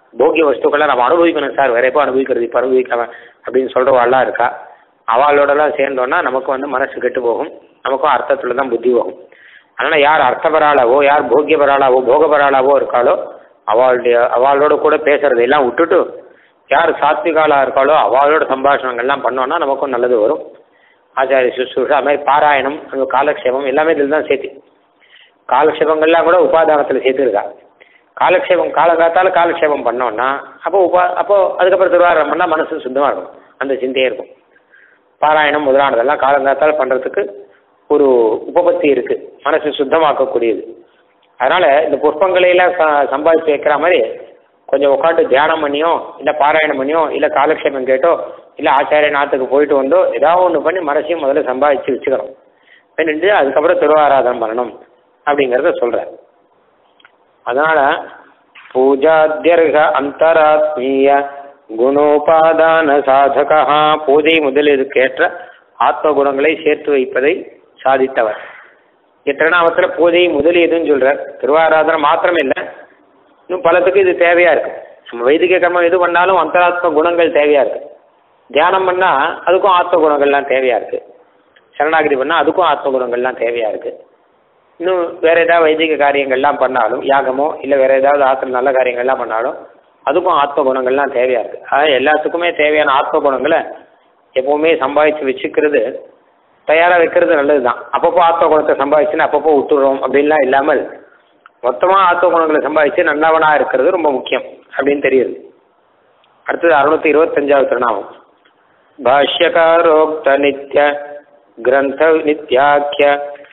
போகிய வஸ்துக்களை நம்ம அனுபவிக்கணும் சார், வேற எப்போ அனுபவிக்கிறது, இப்போ அனுபவிக்காம அப்படின்னு சொல்கிறவாள்லாம் இருக்கா. அவளோடலாம் சேர்ந்தோன்னா நமக்கு வந்து மனசு கெட்டு போகும், நமக்கும் அர்த்தத்தில் தான் புத்தி போகும். அதனால் யார் அர்த்தபராளாவோ, யார் போகியபராளாவோ போகபராளாவோ இருக்காளோ அவளோட கூட பேசுறது எல்லாம் விட்டுட்டு யார் சாத்விகாலாக இருக்காளோ அவளோட சம்பாஷணங்கள்லாம் பண்ணோன்னா நமக்கும் நல்லது வரும். ஆச்சாரிய சுஷ்ரூஷா, அது மாதிரி பாராயணம், அந்த காலக்ஷேபம் எல்லாமே இதில் தான் சேர்த்து. காலக்ஷேபங்கள்லாம் கூட உபாதானத்தில் சேர்த்துருக்கா. காலக்ஷேபம் காலங்காத்தால் காலக்ஷேபம் பண்ணோன்னா அப்போ அதுக்கப்புறம் திருவாரூரம் பண்ணால் மனசு சுத்தமாக இருக்கும், அந்த சிந்தையே இருக்கும். பாராயணம் முதலானதெல்லாம் காலங்காத்தால் பண்ணுறதுக்கு ஒரு உபபத்தி இருக்குது, மனசு சுத்தமாக்கக்கூடியது. அதனால் இந்த புஷ்பங்களையெல்லாம் சம்பாதிச்சு வைக்கிற மாதிரி கொஞ்சம் உட்காந்து தியானம் பண்ணியோ, இல்லை பாராயணம் பண்ணியோ, இல்லை காலக்ஷேபம் கேட்டோ, இல்லை ஆச்சாரிய நாத்துக்கு போயிட்டு வந்தோ ஏதாவது ஒன்று பண்ணி மனசையும் முதல்ல சம்பாதிச்சு வச்சுக்கணும். பண்ணிட்டு அதுக்கப்புறம் திருவாராதனம் பண்ணணும் அப்படிங்கிறத சொல்கிறேன். அதனால் பூஜாத்யர்க அந்தராத்மீய குணோபாதான சாதகா, பூஜை முதலிற்கேற்ற ஆத்ம குணங்களை சேர்த்து வைப்பதை சாதித்தவர். திருநாமத்தில் பூஜை முதலியதுன்னு சொல்கிறார். திருவாராதனம் மாத்திரம் இல்லை, இன்னும் பலத்துக்கு இது தேவையாக இருக்குது. நம்ம வைதிக கர்மம் எது பண்ணாலும் அந்தராத்ம குணங்கள் தேவையாக இருக்குது. தியானம் பண்ணால் அதுக்கும் ஆத்ம குணங்கள்லாம் தேவையாக இருக்குது. சரணாகிரி பண்ணால் அதுக்கும் ஆத்ம குணங்கள்லாம் தேவையாக இருக்குது. இன்னும் வேறு ஏதாவது வைதிக காரியங்கள்லாம் பண்ணாலும், யாகமோ இல்லை வேறு ஏதாவது ஆத்ம நல்ல காரியங்கள்லாம் பண்ணாலும் அதுக்கும் ஆத்ம குணங்கள்லாம் தேவையாக இருக்குது. அதாவது எல்லாத்துக்குமே தேவையான ஆத்ம குணங்களை எப்போவுமே சம்பாதிச்சு வச்சுக்கிறது, தயாராக வைக்கிறது நல்லது தான். அப்பப்போ ஆத்ம குணத்தை சம்பாதிச்சுன்னு அப்பப்போ விட்டுடுறோம் அப்படின்லாம் இல்லாமல் மொத்தமாக ஆத்ம குணங்களை சம்பாதிச்சு நல்லவனாக இருக்கிறது ரொம்ப முக்கியம் அப்படின்னு தெரியுது. அடுத்தது 625வது திருநாமம். பாஷ்யகாரோக்த நித்ய கிரந்த நித்யாக்கிய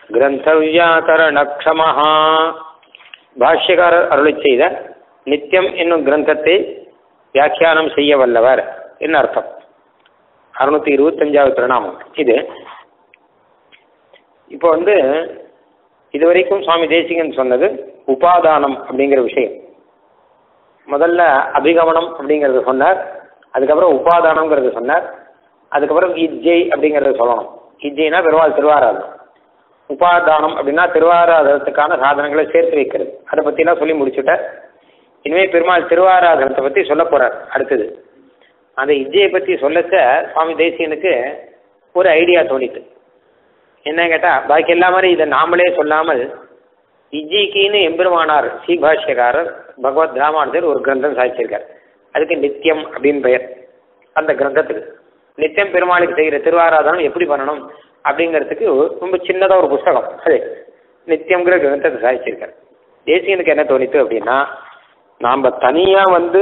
கிரந்தவ்யாகரணக்ஷமஹா. பாஷ்யக்காரர் அருளை செய்த நித்தியம் என்னும் கிரந்தத்தை வியாக்கியானம் செய்ய வல்லவர் என்ன அர்த்தம். 625வது திருநாமம் இது. இப்போ இதுவரைக்கும் சுவாமி தேசிகன் சொன்னது உபாதானம் அப்படிங்கிற விஷயம். முதல்ல அபிகமனம் அப்படிங்கிறத சொன்னார், அதுக்கப்புறம் உபாதானங்கிறத சொன்னார், அதுக்கப்புறம் இஜ்ஜை அப்படிங்கிறத சொல்லணும். இஜ்ஜைனா பெருமாள் திருவாராதனம், உபாதானம் அப்படின்னா திருவாராதனத்துக்கான சாதனங்களை சேர்த்து வைக்கிறது. அதை பற்றிலாம் சொல்லி முடிச்சுட்டார். இனிமேல் பெருமாள் திருவாராதனத்தை பற்றி சொல்ல போகிறார் அடுத்தது. அந்த இஜ்ஜையை பற்றி சொல்லச்ச சுவாமி தேசிகனுக்கு ஒரு ஐடியா தோணிட்டு. என்ன கேட்டால், பாக்கி எல்லா மாதிரி இதை நாமளே சொல்லாமல் இஜ்ஜிக்கின்னு எம்பெருமானார் ஸ்ரீபாஷ்யக்காரர் பகவத் ராமானுஜர் ஒரு கிரந்தம் சாதிச்சிருக்கார். அதுக்கு நித்தியம் அப்படின்னு பெயர். அந்த கிரந்தத்துக்கு நித்தியம் பெருமாளுக்கு செய்கிற திருவாராதனம் எப்படி பண்ணணும் அப்படிங்கிறதுக்கு ரொம்ப சின்னதாக ஒரு புஸ்தகம், அது நித்தியங்கிற கிரந்தத்தை சாதிச்சிருக்கார். தேசிகனுக்கு என்ன தோணித்து அப்படின்னா, நாம் தனியாக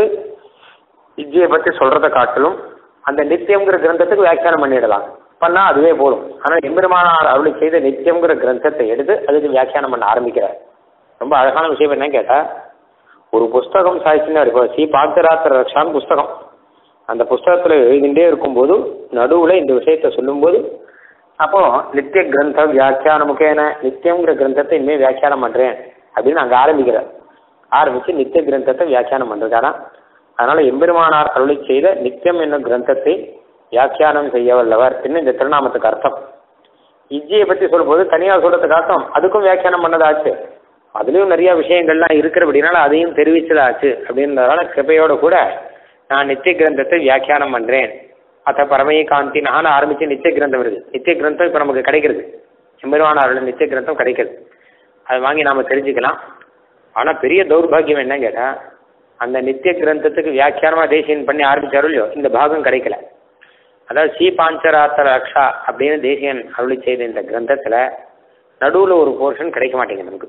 இஜ்ஜியை பற்றி சொல்கிறத காட்டிலும் அந்த நித்தியங்கிற கிரந்தத்துக்கு வியாக்கியானம் பண்ணிடலாம், பண்ணால் அதுவே போதும். ஆனால் எம்பெருமானார் அருளை செய்த நித்தியங்கிற கிரந்தத்தை எடுத்து அதுக்கு வியாக்கியானம் பண்ண ஆரம்பிக்கிறார். ரொம்ப அழகான விஷயம் என்னன்னு கேட்டால், ஒரு புஸ்தகம் சாய்ச்சினா இருக்கும். ஸ்ரீ பாஞ்சராத்திர ரக்ஷான்னு புஸ்தகம். அந்த புஸ்தகத்தில் எழுதிகிட்டே இருக்கும்போது நடுவில் இந்த விஷயத்தை சொல்லும்போது அப்போது நித்திய கிரந்த வியாக்கியான முக்கியன நித்தியங்கிற கிரந்தத்தை இனிமேல் வியாக்கியானம் பண்ணுறேன் அப்படின்னு அங்கே ஆரம்பித்து நித்திய கிரந்தத்தை வியாக்கியானம் பண்ணுறதானா. அதனால் எம்பெருமானார் அருளை செய்த நித்தியம் என்னும் கிரந்தத்தை வியாக்கியானம் செய்ய வல்லவர் இன்னும் இந்த திருநாமத்துக்கு அர்த்தம். இஜ்ஜியை பற்றி சொல்லும்போது தனியாக சொல்கிறதுக்கு அர்த்தம் அதுக்கும் வியாக்கியானம் பண்ணதாச்சு, அதுலேயும் நிறைய விஷயங்கள்லாம் இருக்கிறபடினால அதையும் தெரிவிச்சதாச்சு. அப்படின்றதால கிருபையோடு கூட நான் நித்திய கிரந்தத்தை வியாக்கியானம் பண்ணுறேன். அத்த பரமைய காந்தி நான் ஆரம்பித்து நித்திய கிரந்தம் வருது. நித்திய கிரந்தம் இப்போ நமக்கு கிடைக்கிறது, எம்பெருமானாரோட நித்திய கிரந்தம் கிடைக்கிறது. அதை வாங்கி நாம் தெரிஞ்சுக்கலாம். ஆனால் பெரிய தௌர்பாகியம் என்ன கேட்டால், அந்த நித்திய கிரந்தத்துக்கு வியாக்கியானமாக தேசியன் பண்ணி ஆரம்பித்தாரோ இல்லையோ இந்த பாகம் கிடைக்கல. அதாவது ஸ்ரீ பாஞ்சராத்திர ரக்ஷா அப்படின்னு தேசியன் அருளி செய்த இந்த கிரந்தத்தில் நடுவில் ஒரு போர்ஷன் கிடைக்க மாட்டேங்குது நமக்கு.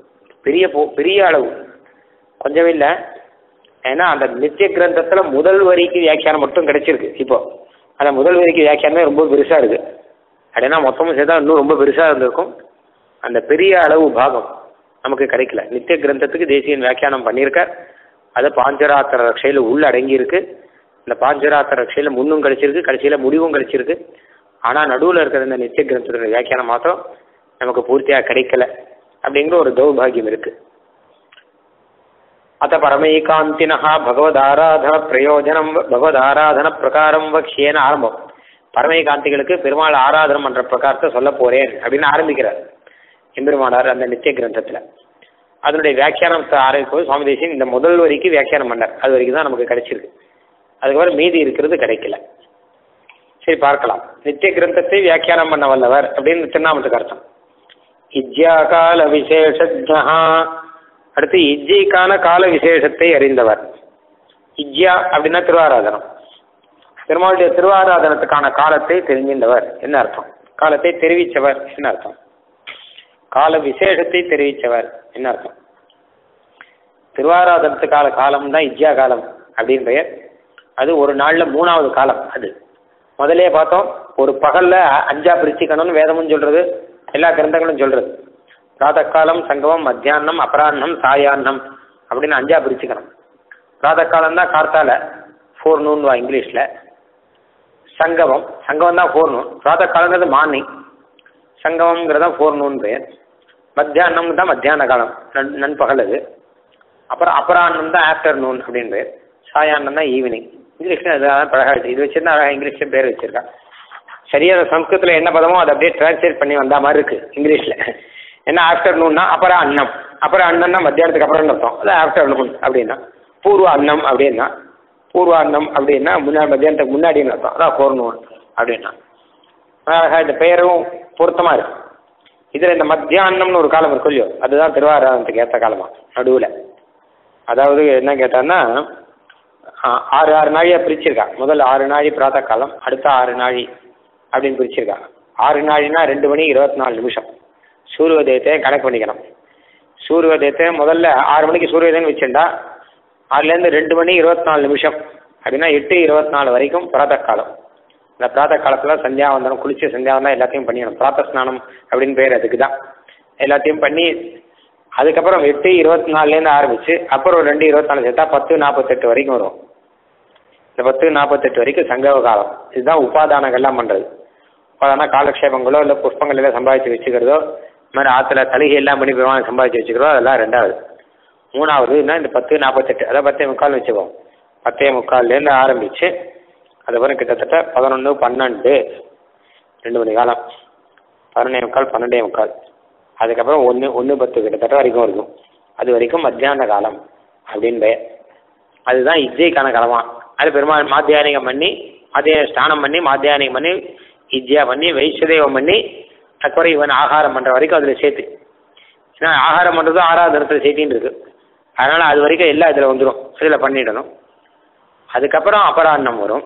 பெரிய அளவு கொஞ்சம் இல்லை. ஏன்னா அந்த நித்திய கிரந்தத்தில் முதல் வரிக்கு வியாக்கியானம் மட்டும் கிடைச்சிருக்கு. இப்போ அந்த முதல் வரிக்கு வியாக்கியானமே ரொம்ப பெருசாக இருக்குது. அப்படின்னா மொத்தமும் சேர்த்தா இன்னும் ரொம்ப பெருசாக இருந்திருக்கும். அந்த பெரிய அளவு பாகம் நமக்கு கிடைக்கல. நித்திய கிரந்தத்துக்கு தேசியன் வியாக்கியானம் பண்ணியிருக்கார். அது பாஞ்சராத்திர ரக்ஷையில் உள்ள அடங்கியிருக்கு. இந்த பாஞ்சராத்திர ரக்ஷையில் முன்னும் கிடைச்சிருக்கு, கடைசியில் முடிவும் கிடைச்சிருக்கு. ஆனால் நடுவில் இருக்கிற இந்த நித்திய கிரந்தத்துடைய வியாக்கியானம் மாத்திரம் நமக்கு பூர்த்தியாக கிடைக்கல அப்படிங்கிற ஒரு தௌர்பாகியம் இருக்குது. அத்த பரமைகாந்தினா பகவதாராதன பிரயோஜனம் பகவதாராதன பிரகாரம் வக்ஷேன ஆரம்பம். பரமைகாந்திகளுக்கு பெருமாள் ஆராதனம் என்ற பிரகாரத்தை சொல்ல போறேன் அப்படின்னு ஆரம்பிக்கிறார் எம்பெருமானார் அந்த நித்திய கிரந்தத்தில். அதனுடைய வியாக்கியானத்தை ஆரம்பிப்போது சுவாமி தேசிகன் இந்த முதல் வரிக்கு வியாக்கியானம் பண்ணார். அது வரைக்கும் தான் நமக்கு கிடைச்சிருக்கு. அதுக்கப்புறம் மீதி இருக்கிறது கிடைக்கல. சரி பார்க்கலாம். நித்திய கிரந்தத்தை வியாக்கியானம் பண்ண வல்லவர் அப்படின்னு திருநாமத்துக்கு அர்த்தம். இஜ்யா கால விசேஷஜா. அடுத்து இஜ்ஜைக்கான கால விசேஷத்தை அறிந்தவர். இஜ்யா அப்படின்னா திருவாராதனம். பெருமாளுடைய திருவாராதனத்துக்கான காலத்தை தெரிஞ்சின்றவர் என்ன அர்த்தம்? காலத்தை தெரிவித்தவர் என்ன அர்த்தம்? கால விசேஷத்தை தெரிவித்தவர் என்ன அர்த்தம்? திருவாராதனத்துக்கான காலம் தான் இஜ்யா காலம் அப்படின்னு பெயர். அது ஒரு நாளில் 3வது காலம். அது முதலே பார்த்தோம். ஒரு பகலில் 5ஆ பிரிச்சுக்கணும்னு வேதமும் சொல்கிறது, எல்லா கிரந்தங்களும் சொல்கிறது. பிராதக்காலம், சங்கமம், மத்தியானம், அபராஹ்னம், சாயான்னம் அப்படின்னு 5ஆ பிரிச்சுக்கணும். பிராதக்காலம் தான் கார்த்தால, ஃபோர்நூன் வா இங்கிலீஷில். சங்கமம் தான் ஃபோர்நூன். பிராதக்காலங்கிறது மார்னிங், சங்கமங்கிறது தான் ஃபோர்நூன் பெயர். மத்தியானம் தான் மத்தியான காலம், நண்பகல். அது அப்புறம் அபராஹ்னம் தான் ஆஃப்டர்நூன் அப்படின்னு பேர். சாயான்னம் தான் ஈவினிங். இங்கிலீஷில் அதுதான் பழகாது. இது வச்சுருந்தா அழகாக இங்கிலீஷில் பேர் வச்சுருக்கா. சரியாக சம்ஸ்கிருதத்தில் என்ன பதமோ அதை அப்படியே டிரான்ஸ்லேட் பண்ணி வந்த மாதிரி இருக்குது இங்கிலீஷில். என்ன ஆஃப்டர்நூன்னா அப்புறம் அன்னம், அப்புறம் அன்னம்னா மத்தியானத்துக்கு அப்புறம் அர்த்தம். அது ஆஃப்டர்நூன் அப்படின்னா. பூர்வ அன்னம் அப்படின்னா, பூர்வ அன்னம் அப்படின்னா முன்னாடி மத்தியானத்துக்கு முன்னாடின்னு அர்த்தம். அதான் ஃபோர்நூன் அப்படின்னா. அழகாக இந்த பெயரும் பொருத்தமாக இருக்குது. இதில் இந்த மத்தியானம்னு ஒரு காலம் இருக்கு இல்லையோ, அதுதான் திருவாராதனத்துக்கு ஏற்ற காலமாக நடுவில். அதாவது என்ன கேட்டான்னா 6 நாழியாக பிரிச்சிருக்கா. முதல் 6 நாழி பிராத காலம், அடுத்த 6 நாழி அப்படின்னு பிரிச்சிருக்கா. 6 நாழினா 2 மணி 24 நிமிஷம். சூரியோதயத்தை கணக்கு பண்ணிக்கணும். சூரியோதயத்தை முதல்ல 6 மணிக்கு சூரியோதயம் வச்சுட்டா அதுலேருந்து 2 மணி 24 நிமிஷம் அப்படின்னா 8:24 வரைக்கும் பிராத காலம். இந்த பிராத காலத்தில் சந்தியாவந்தனம், குளிச்சு சந்தியாவந்தனம் எல்லாத்தையும் பண்ணிக்கணும். பிராத்த ஸ்நானம் அப்படின்னு பேர் அதுக்கு தான். எல்லாத்தையும் பண்ணி அதுக்கப்புறம் 8:24 ஆரம்பிச்சு அப்புறம் 2:24 சேர்த்தா 10:48 வரைக்கும் வரும். இந்த 10:48 வரைக்கும் சங்கம காலம். இதுதான் உபாதானங்கள்லாம் பண்ணுறது. உபாதான காலக்ஷேபங்களோ இல்லை புஷ்பங்கள் எல்லாம் சம்பாதிச்சு வச்சுக்கிறதோ, இந்த மாதிரி ஆற்றுல தலிகை எல்லாம் பண்ணி பெருமாள் சம்பாதிச்சு வச்சுக்கிறதோ, அதெல்லாம் 2வது. 3வதுன்னா இந்த 10:48, அதான் 10:45 வச்சுப்போம். 10:45 ஆரம்பித்து அதுக்கப்புறம் கிட்டத்தட்ட 11, 12, 2 மணி காலம், 11:45, 12:45, அதுக்கப்புறம் 1:10 கிட்டத்தட்ட வரைக்கும் இருக்கும். அது வரைக்கும் மத்தியான காலம் அப்படின்னு பெயர். அதுதான் இஜ்ஜைக்கான காலமா. அது பெருமாள் மாத்தியானிகம் பண்ணி, ஸ்நானம் பண்ணி, மாத்தியானிகம் பண்ணி, இஜ்ஜா பண்ணி, வைஸ்வதேவம் பண்ணி, அதுக்கப்புறம் இவன் ஆகாரம் பண்ணுற வரைக்கும் அதில் சேர்த்து. ஏன்னா ஆகாரம் பண்ணுறதும் 6வது தினத்தில் சேர்த்தின்னு இருக்கு. அதனால் அது வரைக்கும் எல்லாம் இதில் வந்துடும். இதில் பண்ணிடணும். அதுக்கப்புறம் அபராஹ்னம் வரும்.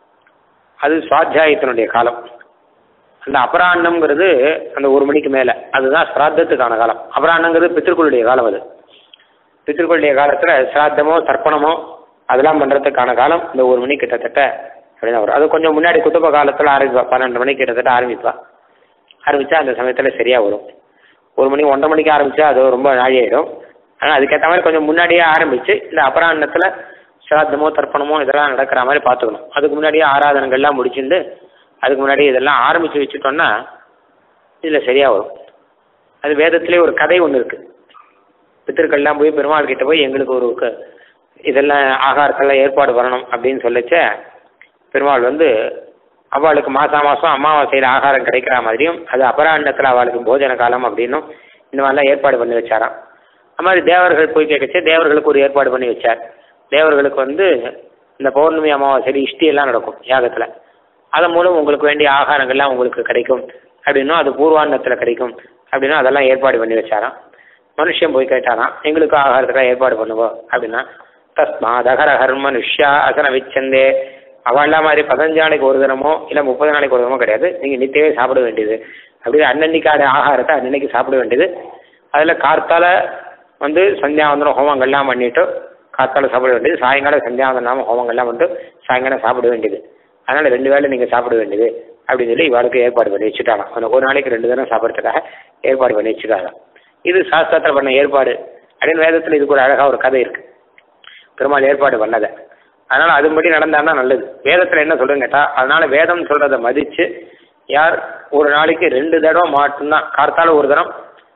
அது சுவாத்தியாயத்தினுடைய காலம். அந்த அபராஹ்னம்ங்கிறது அந்த 1 மணிக்கு மேலே, அதுதான் ஸ்ராத்தத்துக்கான காலம். அபராஹ்னங்கிறது பித்திருக்களுடைய காலம். அது பித்திருக்களுடைய காலத்தில் சிராத்தமோ தர்ப்பணமோ அதெல்லாம் பண்ணுறதுக்கான காலம் இந்த 1 மணி கிட்டத்தட்ட அப்படிதான் வரும். அது கொஞ்சம் முன்னாடி குத்துப காலத்தில் ஆரம்பிப்பா. 12 மணிக்கு கிட்டத்தட்ட ஆரம்பிப்பா. ஆரம்பித்தா அந்த சமயத்தில் சரியாக வரும். 1 மணி 1:30 மணிக்கு ஆரம்பித்தா அது ரொம்ப நாழியாயிடும். ஆனால் அதுக்கேற்ற மாதிரி கொஞ்சம் முன்னாடியே ஆரம்பித்து இந்த அபராஹ்னத்தில் சிராத்தமோ தர்ப்பணமோ இதெல்லாம் நடக்கிற மாதிரி பார்த்துக்கணும். அதுக்கு முன்னாடியே ஆராதனைகள்லாம் முடிச்சுட்டு அதுக்கு முன்னாடி இதெல்லாம் ஆரம்பித்து வச்சுட்டோன்னா இதில் சரியாக வரும். அது வேதத்திலே ஒரு கதை ஒன்று இருக்குது. பித்திருக்கள்லாம் போய் பெருமாள் கிட்ட போய் எங்களுக்கு ஒரு இதெல்லாம் ஆகாரத்தெல்லாம் ஏற்பாடு பண்ணணும் அப்படின்னு சொல்லிச்ச பெருமாள் அவளுக்கு மாதம் அமாவாசையில் ஆகாரம் கிடைக்கிற மாதிரியும் அது அபராஹ்னத்தில் அவளுக்கு போஜன காலம் அப்படின்னும் இந்த மாதிரிலாம் ஏற்பாடு பண்ணி வச்சாராம். அது மாதிரி தேவர்கள் போய் கேட்கச்சு தேவர்களுக்கு ஒரு ஏற்பாடு பண்ணி வச்சார். தேவர்களுக்கு இந்த பௌர்ணமி அமாவாசை இஷ்டியெல்லாம் நடக்கும் யாகத்தில். அதன் மூலம் உங்களுக்கு வேண்டிய ஆகாரங்கள்லாம் உங்களுக்கு கிடைக்கும் அப்படின்னும், அது பூர்வாண்ணத்தில் கிடைக்கும் அப்படின்னா அதெல்லாம் ஏற்பாடு பண்ணி வச்சாராம். மனுஷன் போய் கேட்டாராம் எங்களுக்கு ஆகாரத்துக்காக ஏற்பாடு பண்ணுவோம் அப்படின்னா, தஸ்மாத் அகரஹர் மனுஷ்யா அசன விச்சந்தே. அவள்லாம் மாதிரி 15 நாளைக்கு ஒரு தினமோ இல்லை 30 நாளைக்கு ஒரு தினமோ கிடையாது. நீங்கள் நித்தியவே சாப்பிட வேண்டியது. அப்படின்னு அன்னன்னைக்கான ஆகாரத்தை அன்னன்னைக்கு சாப்பிட வேண்டியது. அதில் கார்த்தால சந்தியாவந்தனம் ஹோமங்கள்லாம் பண்ணிவிட்டு காத்தால சாப்பிட வேண்டியது. சாயங்காலம் சந்தியாவந்தனம் ஹோமங்கள்லாம் பண்ணிட்டு சாயங்காலம் சாப்பிட வேண்டியது. அதனால் 2 வேளை நீங்கள் சாப்பிட வேண்டியது அப்படின்னு சொல்லி இவாளுக்கு ஏற்பாடு பண்ணி வச்சுட்டாங்க. ஒரு நாளைக்கு 2 தினம் சாப்பிட்றதுக்காக ஏற்பாடு பண்ணி வச்சுட்டாங்க. இது சாஸ்திரத்தில் பண்ண ஏற்பாடு அப்படின்னு வேதத்தில் இதுக்கு ஒரு அழகாக ஒரு கதை இருக்குது. பெருமாள் ஏற்பாடு பண்ணதை. அதனால் அதுபடி நடந்தான்னா நல்லது. வேதத்தில் என்ன சொல்லுங்க கேட்டால், அதனால் வேதம் சொல்கிறத மதித்து யார் ஒரு நாளைக்கு 2 தடவை மட்டும்தான், கார்த்தால ஒரு தரம்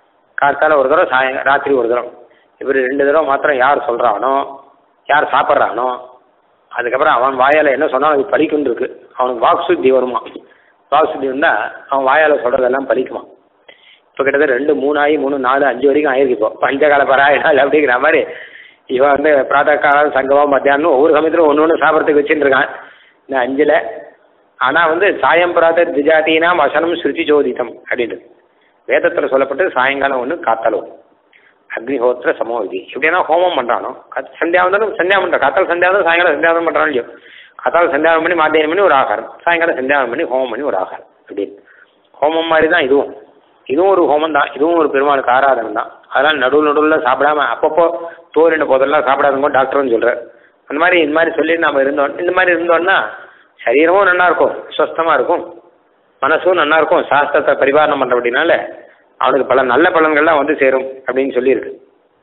ராத்திரி ஒரு தரம், இப்படி 2 தடவை மாத்திரம் யார் சொல்கிறானோ, யார் சாப்பிட்றானோ, அதுக்கப்புறம் அவன் வாயால் என்ன சொன்னாலும் அது பலிக்குன்னு இருக்கு. அவனுக்கு வாக்சுத்தி வருமா. வாக்சுத்தி வந்தால் அவன் வாயால் சொல்கிறதெல்லாம் பலிக்குமா. இப்போ கிட்டத்தட்ட 2, 3 ஆகி 3, 4, 5 வரைக்கும் ஆயிருக்கு. இப்போ பஞ்சகால பராயணால் அப்படிங்கிற மாதிரி இவன் வந்து பிராத காலம் சங்கமம் மத்தியானம் ஒவ்வொரு சமயத்திலும் ஒன்று சாப்பிட்றதுக்கு வச்சுட்டு இருக்கான் இந்த 5ல். ஆனால் வந்து சாயம் பிராத திஜாத்தினா வசனம் ஸ்ருதி ஜோதிதம் அப்படின்றது வேதத்தில் சொல்லப்பட்டு சாயங்காலம் ஒன்று காத்தாலும் அக்னிஹோத்திர சமோவிதி. எப்படின்னா ஹோமம் பண்ணுறானோ சந்தியாவந்தனம் சந்தியாவந்தம் காத்தால் சந்தியாவந்தம் சாயங்காலம் சந்தியாவந்தம் பண்ணுறானோ இல்லையோ காத்தால் சந்தியாவனம் பண்ணி மாத்தியானம் பண்ணி ஒரு ஆகாரம் சாயங்காலம் சந்தியாவனம் பண்ணி ஹோமம் பண்ணி ஒரு ஆகாரம் அப்படின்னு ஹோமம் மாதிரி தான் இதுவும் ஒரு ஹோமம் தான். இதுவும் ஒரு பெருமாளுக்கு ஆராதனை தான். அதெல்லாம் நடுவில் சாப்பிடாம அப்பப்போ தோறின போதெல்லாம் சாப்பிடாதவங்க டாக்டர்னு சொல்கிறார். அந்த மாதிரி இந்த மாதிரி சொல்லி நம்ம இந்த மாதிரி இருந்தோம்னா சரீரமும் நல்லா இருக்கும், சுஸ்தமாக இருக்கும், மனசும் நல்லா இருக்கும். சாஸ்திரத்தை பரிபாலனம் பண்ணுற அப்படின்னால அவனுக்கு பல நல்ல பலன்கள்லாம் வந்து சேரும் அப்படின்னு சொல்லியிருக்கு.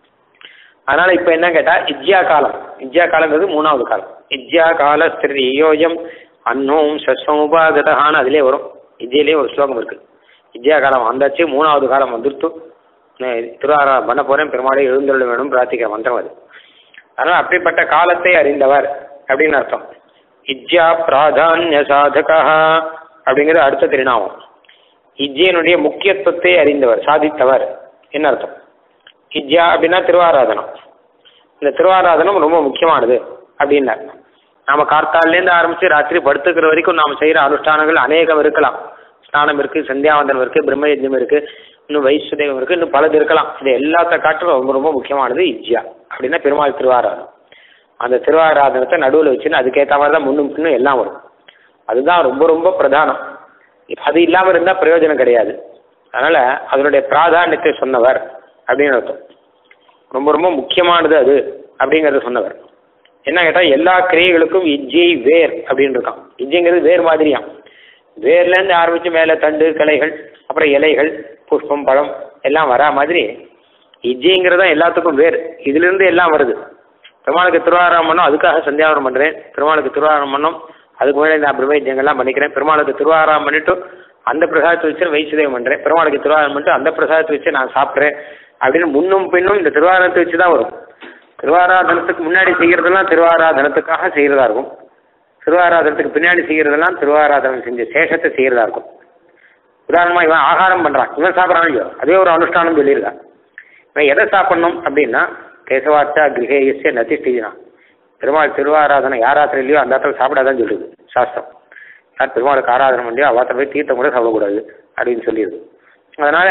அதனால் இப்போ என்ன கேட்டால் இஜ்யா காலங்கிறது 3வது காலம். இஜ்யா கால ஸ்திரியோயம் அன்னோம் சஸ்வமுபாகதான்னு அதிலே வரும். இஜ்யிலே ஒரு ஸ்லோகம் இருக்குது. இஜ்யா காலம் வந்தாச்சு, 3வது காலம் வந்துருத்து, திருவாராதனம் பண்ண போகிறேன், பெருமாளை எழுந்தருள வேணும் பிரார்த்திக்கிற மந்திரம் அது. அதனால் அப்படிப்பட்ட காலத்தை அறிந்தவர் அப்படின்னு அர்த்தம். இஜ்யா பிராதான்ய சாதகா அப்படிங்கிறது அடுத்த திருநாமம். இஜ்ஜியனுடைய முக்கியத்துவத்தை அறிந்தவர் சாதித்தவர் என்ன அர்த்தம். இஜ்யா அப்படின்னா திருவாராதனம். இந்த திருவாராதனம் ரொம்ப முக்கியமானது அப்படின்னார். நாம் கார்த்தாலேருந்து ஆரம்பித்து ராத்திரி படுத்துக்கிற வரைக்கும் நாம் செய்கிற அனுஷ்டானங்கள் அநேகம் இருக்கலாம். ஸ்நானம் இருக்குது, சந்தியாவந்தனம் இருக்குது, பிரம்மயஜ்யம் இருக்குது, இன்னும் வைஸ்வதேவம் இருக்குது, இன்னும் பலது இருக்கலாம். இது எல்லாத்த காட்டிலும் ரொம்ப ரொம்ப முக்கியமானது இஜ்யா அப்படின்னா பெருமாள் திருவாராதனம். அந்த திருவாராதனத்தை நடுவில் வச்சுன்னு அதுக்கேற்ற மாதிரி தான் முன்னும் பின்னும் எல்லாம் வரும். அதுதான் ரொம்ப ரொம்ப பிரதானம். அது இல்லாமல் இருந்தால் பிரயோஜனம் கிடையாது. அதனால் அதனுடைய பிராதானியத்தை சொன்னவர் அப்படின்னு அர்த்தம். ரொம்ப ரொம்ப முக்கியமானது அது அப்படிங்கிறத சொன்னவர். என்ன கேட்டால் எல்லா கிரியைகளுக்கும் இஜ்ஜை வேர் அப்படின்னு இருக்கான். இஜ்ஜைங்கிறது வேர் மாதிரியாம். வேர்லேருந்து ஆரம்பித்து மேலே தண்டு கிளைகள் அப்புறம் இலைகள் புஷ்பம் பழம் எல்லாம் வரா மாதிரி இஜ்ஜைங்கிறது தான் எல்லாத்துக்கும் வேர். இதிலிருந்து எல்லாம் வருது. பெருமாளுக்கு திருவாராதனம் பண்ணோம், அதுக்காக சந்தியாவனம் பண்ணுறேன். பெருமாளுக்கு திருவாராதனம் பண்ணோம், அதுக்கு முன்னாடி நான் பிரம்மயஜ்யங்கள்லாம் பண்ணிக்கிறேன். பெருமாளுக்கு திருவாராதனம் பண்ணிட்டு அந்த பிரசாதத்தை வச்சு வைசுதேவம் பண்ணுறேன். பெருமாளுக்கு திருவாராதனம் பண்ணிட்டு அந்த பிரசாதத்தை வச்சு நான் சாப்பிட்றேன் அப்படின்னு முன்னும் பின்னும் இந்த திருவாராதனத்தை வச்சு தான் வரும். திருவாராதனத்துக்கு முன்னாடி செய்கிறதெல்லாம் திருவாராதனத்துக்காக செய்கிறதா இருக்கும். திருவாராதனத்துக்கு பின்னாடி செய்கிறதெல்லாம் திருவாராதனம் செஞ்ச சேஷத்தை செய்கிறதா இருக்கும். உதாரணமாக இவன் ஆகாரம் பண்ணுறான், இவன் சாப்பிட்றான் இல்லையோ அதே ஒரு அனுஷ்டானம் சொல்லியிருக்கான். இவன் எதை சாப்பிட்ணும் அப்படின்னா கேசவாச்சா கிரகேயஸ்ய நதிஷ்டினா பெருமாள் திருவாராதனை யார் ஆத்திரம் இல்லையோ அந்த ஆத்திரம் சாப்பிடாதான் சொல்லுது சாஸ்திரம். யார் பெருமாளுக்கு ஆராதனை பண்ணியோ அவாத்திரம் போய் தீர்த்தம் கூட சாப்பிடக்கூடாது அப்படின்னு சொல்லிடுது. அதனால்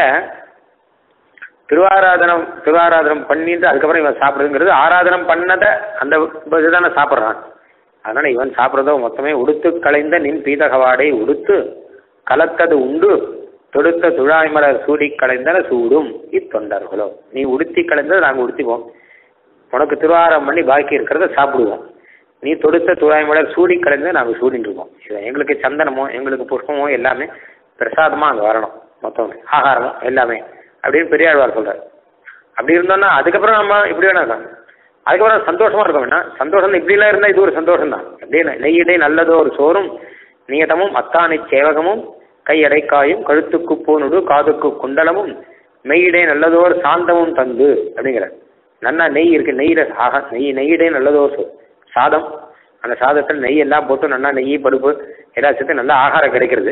திருவாராதனம் பண்ணிட்டு அதுக்கப்புறம் இவன் சாப்பிடுங்கிறது ஆராதனம் பண்ணதை அந்த தானே சாப்பிட்றான். அதனால் இவன் சாப்பிட்றதோ மொத்தமே உடுத்து களைந்த நின் பீதகவாடை உடுத்து கலத்தது உண்டு தொடுத்த துழாய்மலர் சூடி களைந்தன சூடும் இத்தொண்டர்களோ. நீ உடுத்தி களைந்ததை நாங்கள் உடுத்திப்போம், உனக்கு திருவாரம் பண்ணி பாக்கி இருக்கிறத சாப்பிடுவோம். நீ தொடுத்த துழாய்மலர் சூடி களைந்ததை நாங்கள் சூடின்னு இருக்கோம். இது எங்களுக்கு சந்தனமோ எங்களுக்கு புஷ்பமோ எல்லாமே பிரசாதமாக அங்கே வரணும், மொத்தம் ஆகாரமோ எல்லாமே அப்படின்னு பெரியாழ்வார் சொல்கிறார். அப்படி இருந்தோன்னா அதுக்கப்புறம் நம்ம இப்படி வேணாம், அதுக்கப்புறம் சந்தோஷமாக இருக்க வேண்டாம். சந்தோஷம் இப்படிலாம் இருந்தால் இது ஒரு சந்தோஷம் தான். அப்படியே நெய்யிடை நல்லதோ ஒரு சோறும் நியதமும் அத்தானி சேவகமும் கையடைக்காயும் கழுத்துக்கு பூனுடு காதுக்கு குண்டலமும் மெய்யிடை நல்லதோர் சாந்தமும் தந்து அப்படிங்கிற நல்லா நெய் இருக்குது. நெய்யில் நெய்யிடை நல்லதோர் சாதம், அந்த சாதத்தில் நெய் எல்லாம் போட்டு நல்லா நெய் பருப்பு ஏதாச்சும் நல்ல ஆகாரம் கிடைக்கிறது.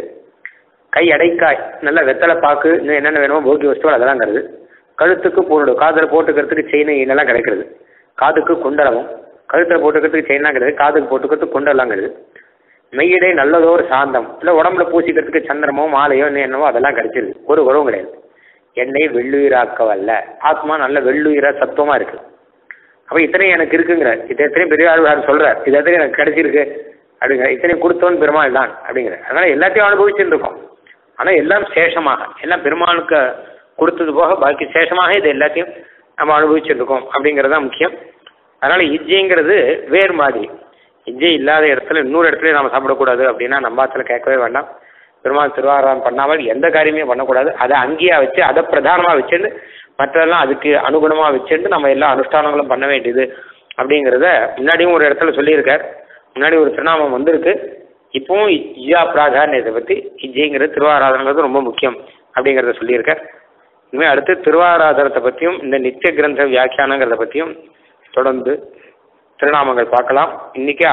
கை அடைக்காய் நல்ல வெத்தலை பாக்கு இன்னும் என்னென்ன வேணுமோ போக்கி வஸ்துவல் அதெல்லாம் கிடையாது. கழுத்துக்கு பூனுடு காதில் போட்டுக்கிறதுக்கு செயின் இதெல்லாம் கிடைக்கிறது. காதுக்கு குண்டலமும் கழுத்தில் போட்டுக்கிறதுக்கு செயின்லாம் கிடையாது, காதுக்கு போட்டுக்கிறதுக்கு குண்டெல்லாம் கிடையாது. மெய்யிடை நல்லதோர் சாந்தம் இல்லை உடம்புல பூசிக்கிறதுக்கு சந்திரமோ மாலையோ என்னவோ அதெல்லாம் கிடைச்சிருது. ஒரு உறவும் கிடையாது. எண்ணெய் வெள்ளுயிராக்கவல்ல, ஆத்மா நல்ல வெள்ளுயிரா சத்துவமாக இருக்குது. அப்போ இத்தனையும் எனக்கு இருக்குங்கிற இத்தனையும் பெரிய ஆழ்வார் சொல்கிறார். இது எத்தனை எனக்கு கிடைச்சிருக்கு அப்படிங்கிற இத்தனையும் கொடுத்தோன்னு பெருமாள் தான் அப்படிங்கிற. அதனால் எல்லாத்தையும் அனுபவிச்சுட்டு இருக்கோம். ஆனால் எல்லாம் சேஷமாக எல்லாம் பெருமாளுக்கு கொடுத்தது போக பாக்கி சேஷமாக இது எல்லாத்தையும் நம்ம அனுபவிச்சுட்டு இருக்கோம் அப்படிங்கிறது தான் முக்கியம். அதனால் இஜ்ஜைங்கிறது வேறு மாதிரி. இஜ்ஜை இல்லாத இடத்துல இன்னொரு இடத்துல நம்ம சாப்பிடக்கூடாது அப்படின்னா நம்ம ஆத்துல கேட்கவே வேண்டாம். பெருமாள் திருவாராதனம் பண்ணாமல் எந்த காரியமே பண்ணக்கூடாது. அதை அங்கேயா வச்சு அதை பிரதானமாக வச்சுட்டு மற்றெல்லாம் அதுக்கு அனுகுணமாக வச்சுட்டு நம்ம எல்லா அனுஷ்டானங்களும் பண்ண வேண்டியது அப்படிங்கிறத முன்னாடியும் ஒரு இடத்துல சொல்லியிருக்கார். முன்னாடி ஒரு திருநாமம் வந்திருக்கு. இப்போவும் இஜ்ஜா பிராதானியத்தை பற்றி இஜ்ஜைங்கிறது திருவாராதனங்கிறது ரொம்ப முக்கியம் அப்படிங்கிறத சொல்லியிருக்கார். இனிமேல் அடுத்து திருவாராதனத்தை பற்றியும் இந்த நித்திய கிரந்த வியாக்கியானங்கிறத பற்றியும் தொடர்ந்து திருநாமங்கள் பார்க்கலாம். இன்னைக்கு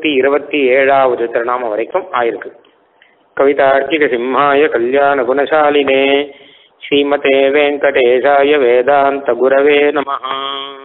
627வது திருநாமம் வரைக்கும் ஆயிருக்கு. கவிதார்க்கிக சிம்ஹாய கல்யாண குணசாலினே ஸ்ரீமதே வெங்கடேஷாய வேதாந்த குரவே நமஹ.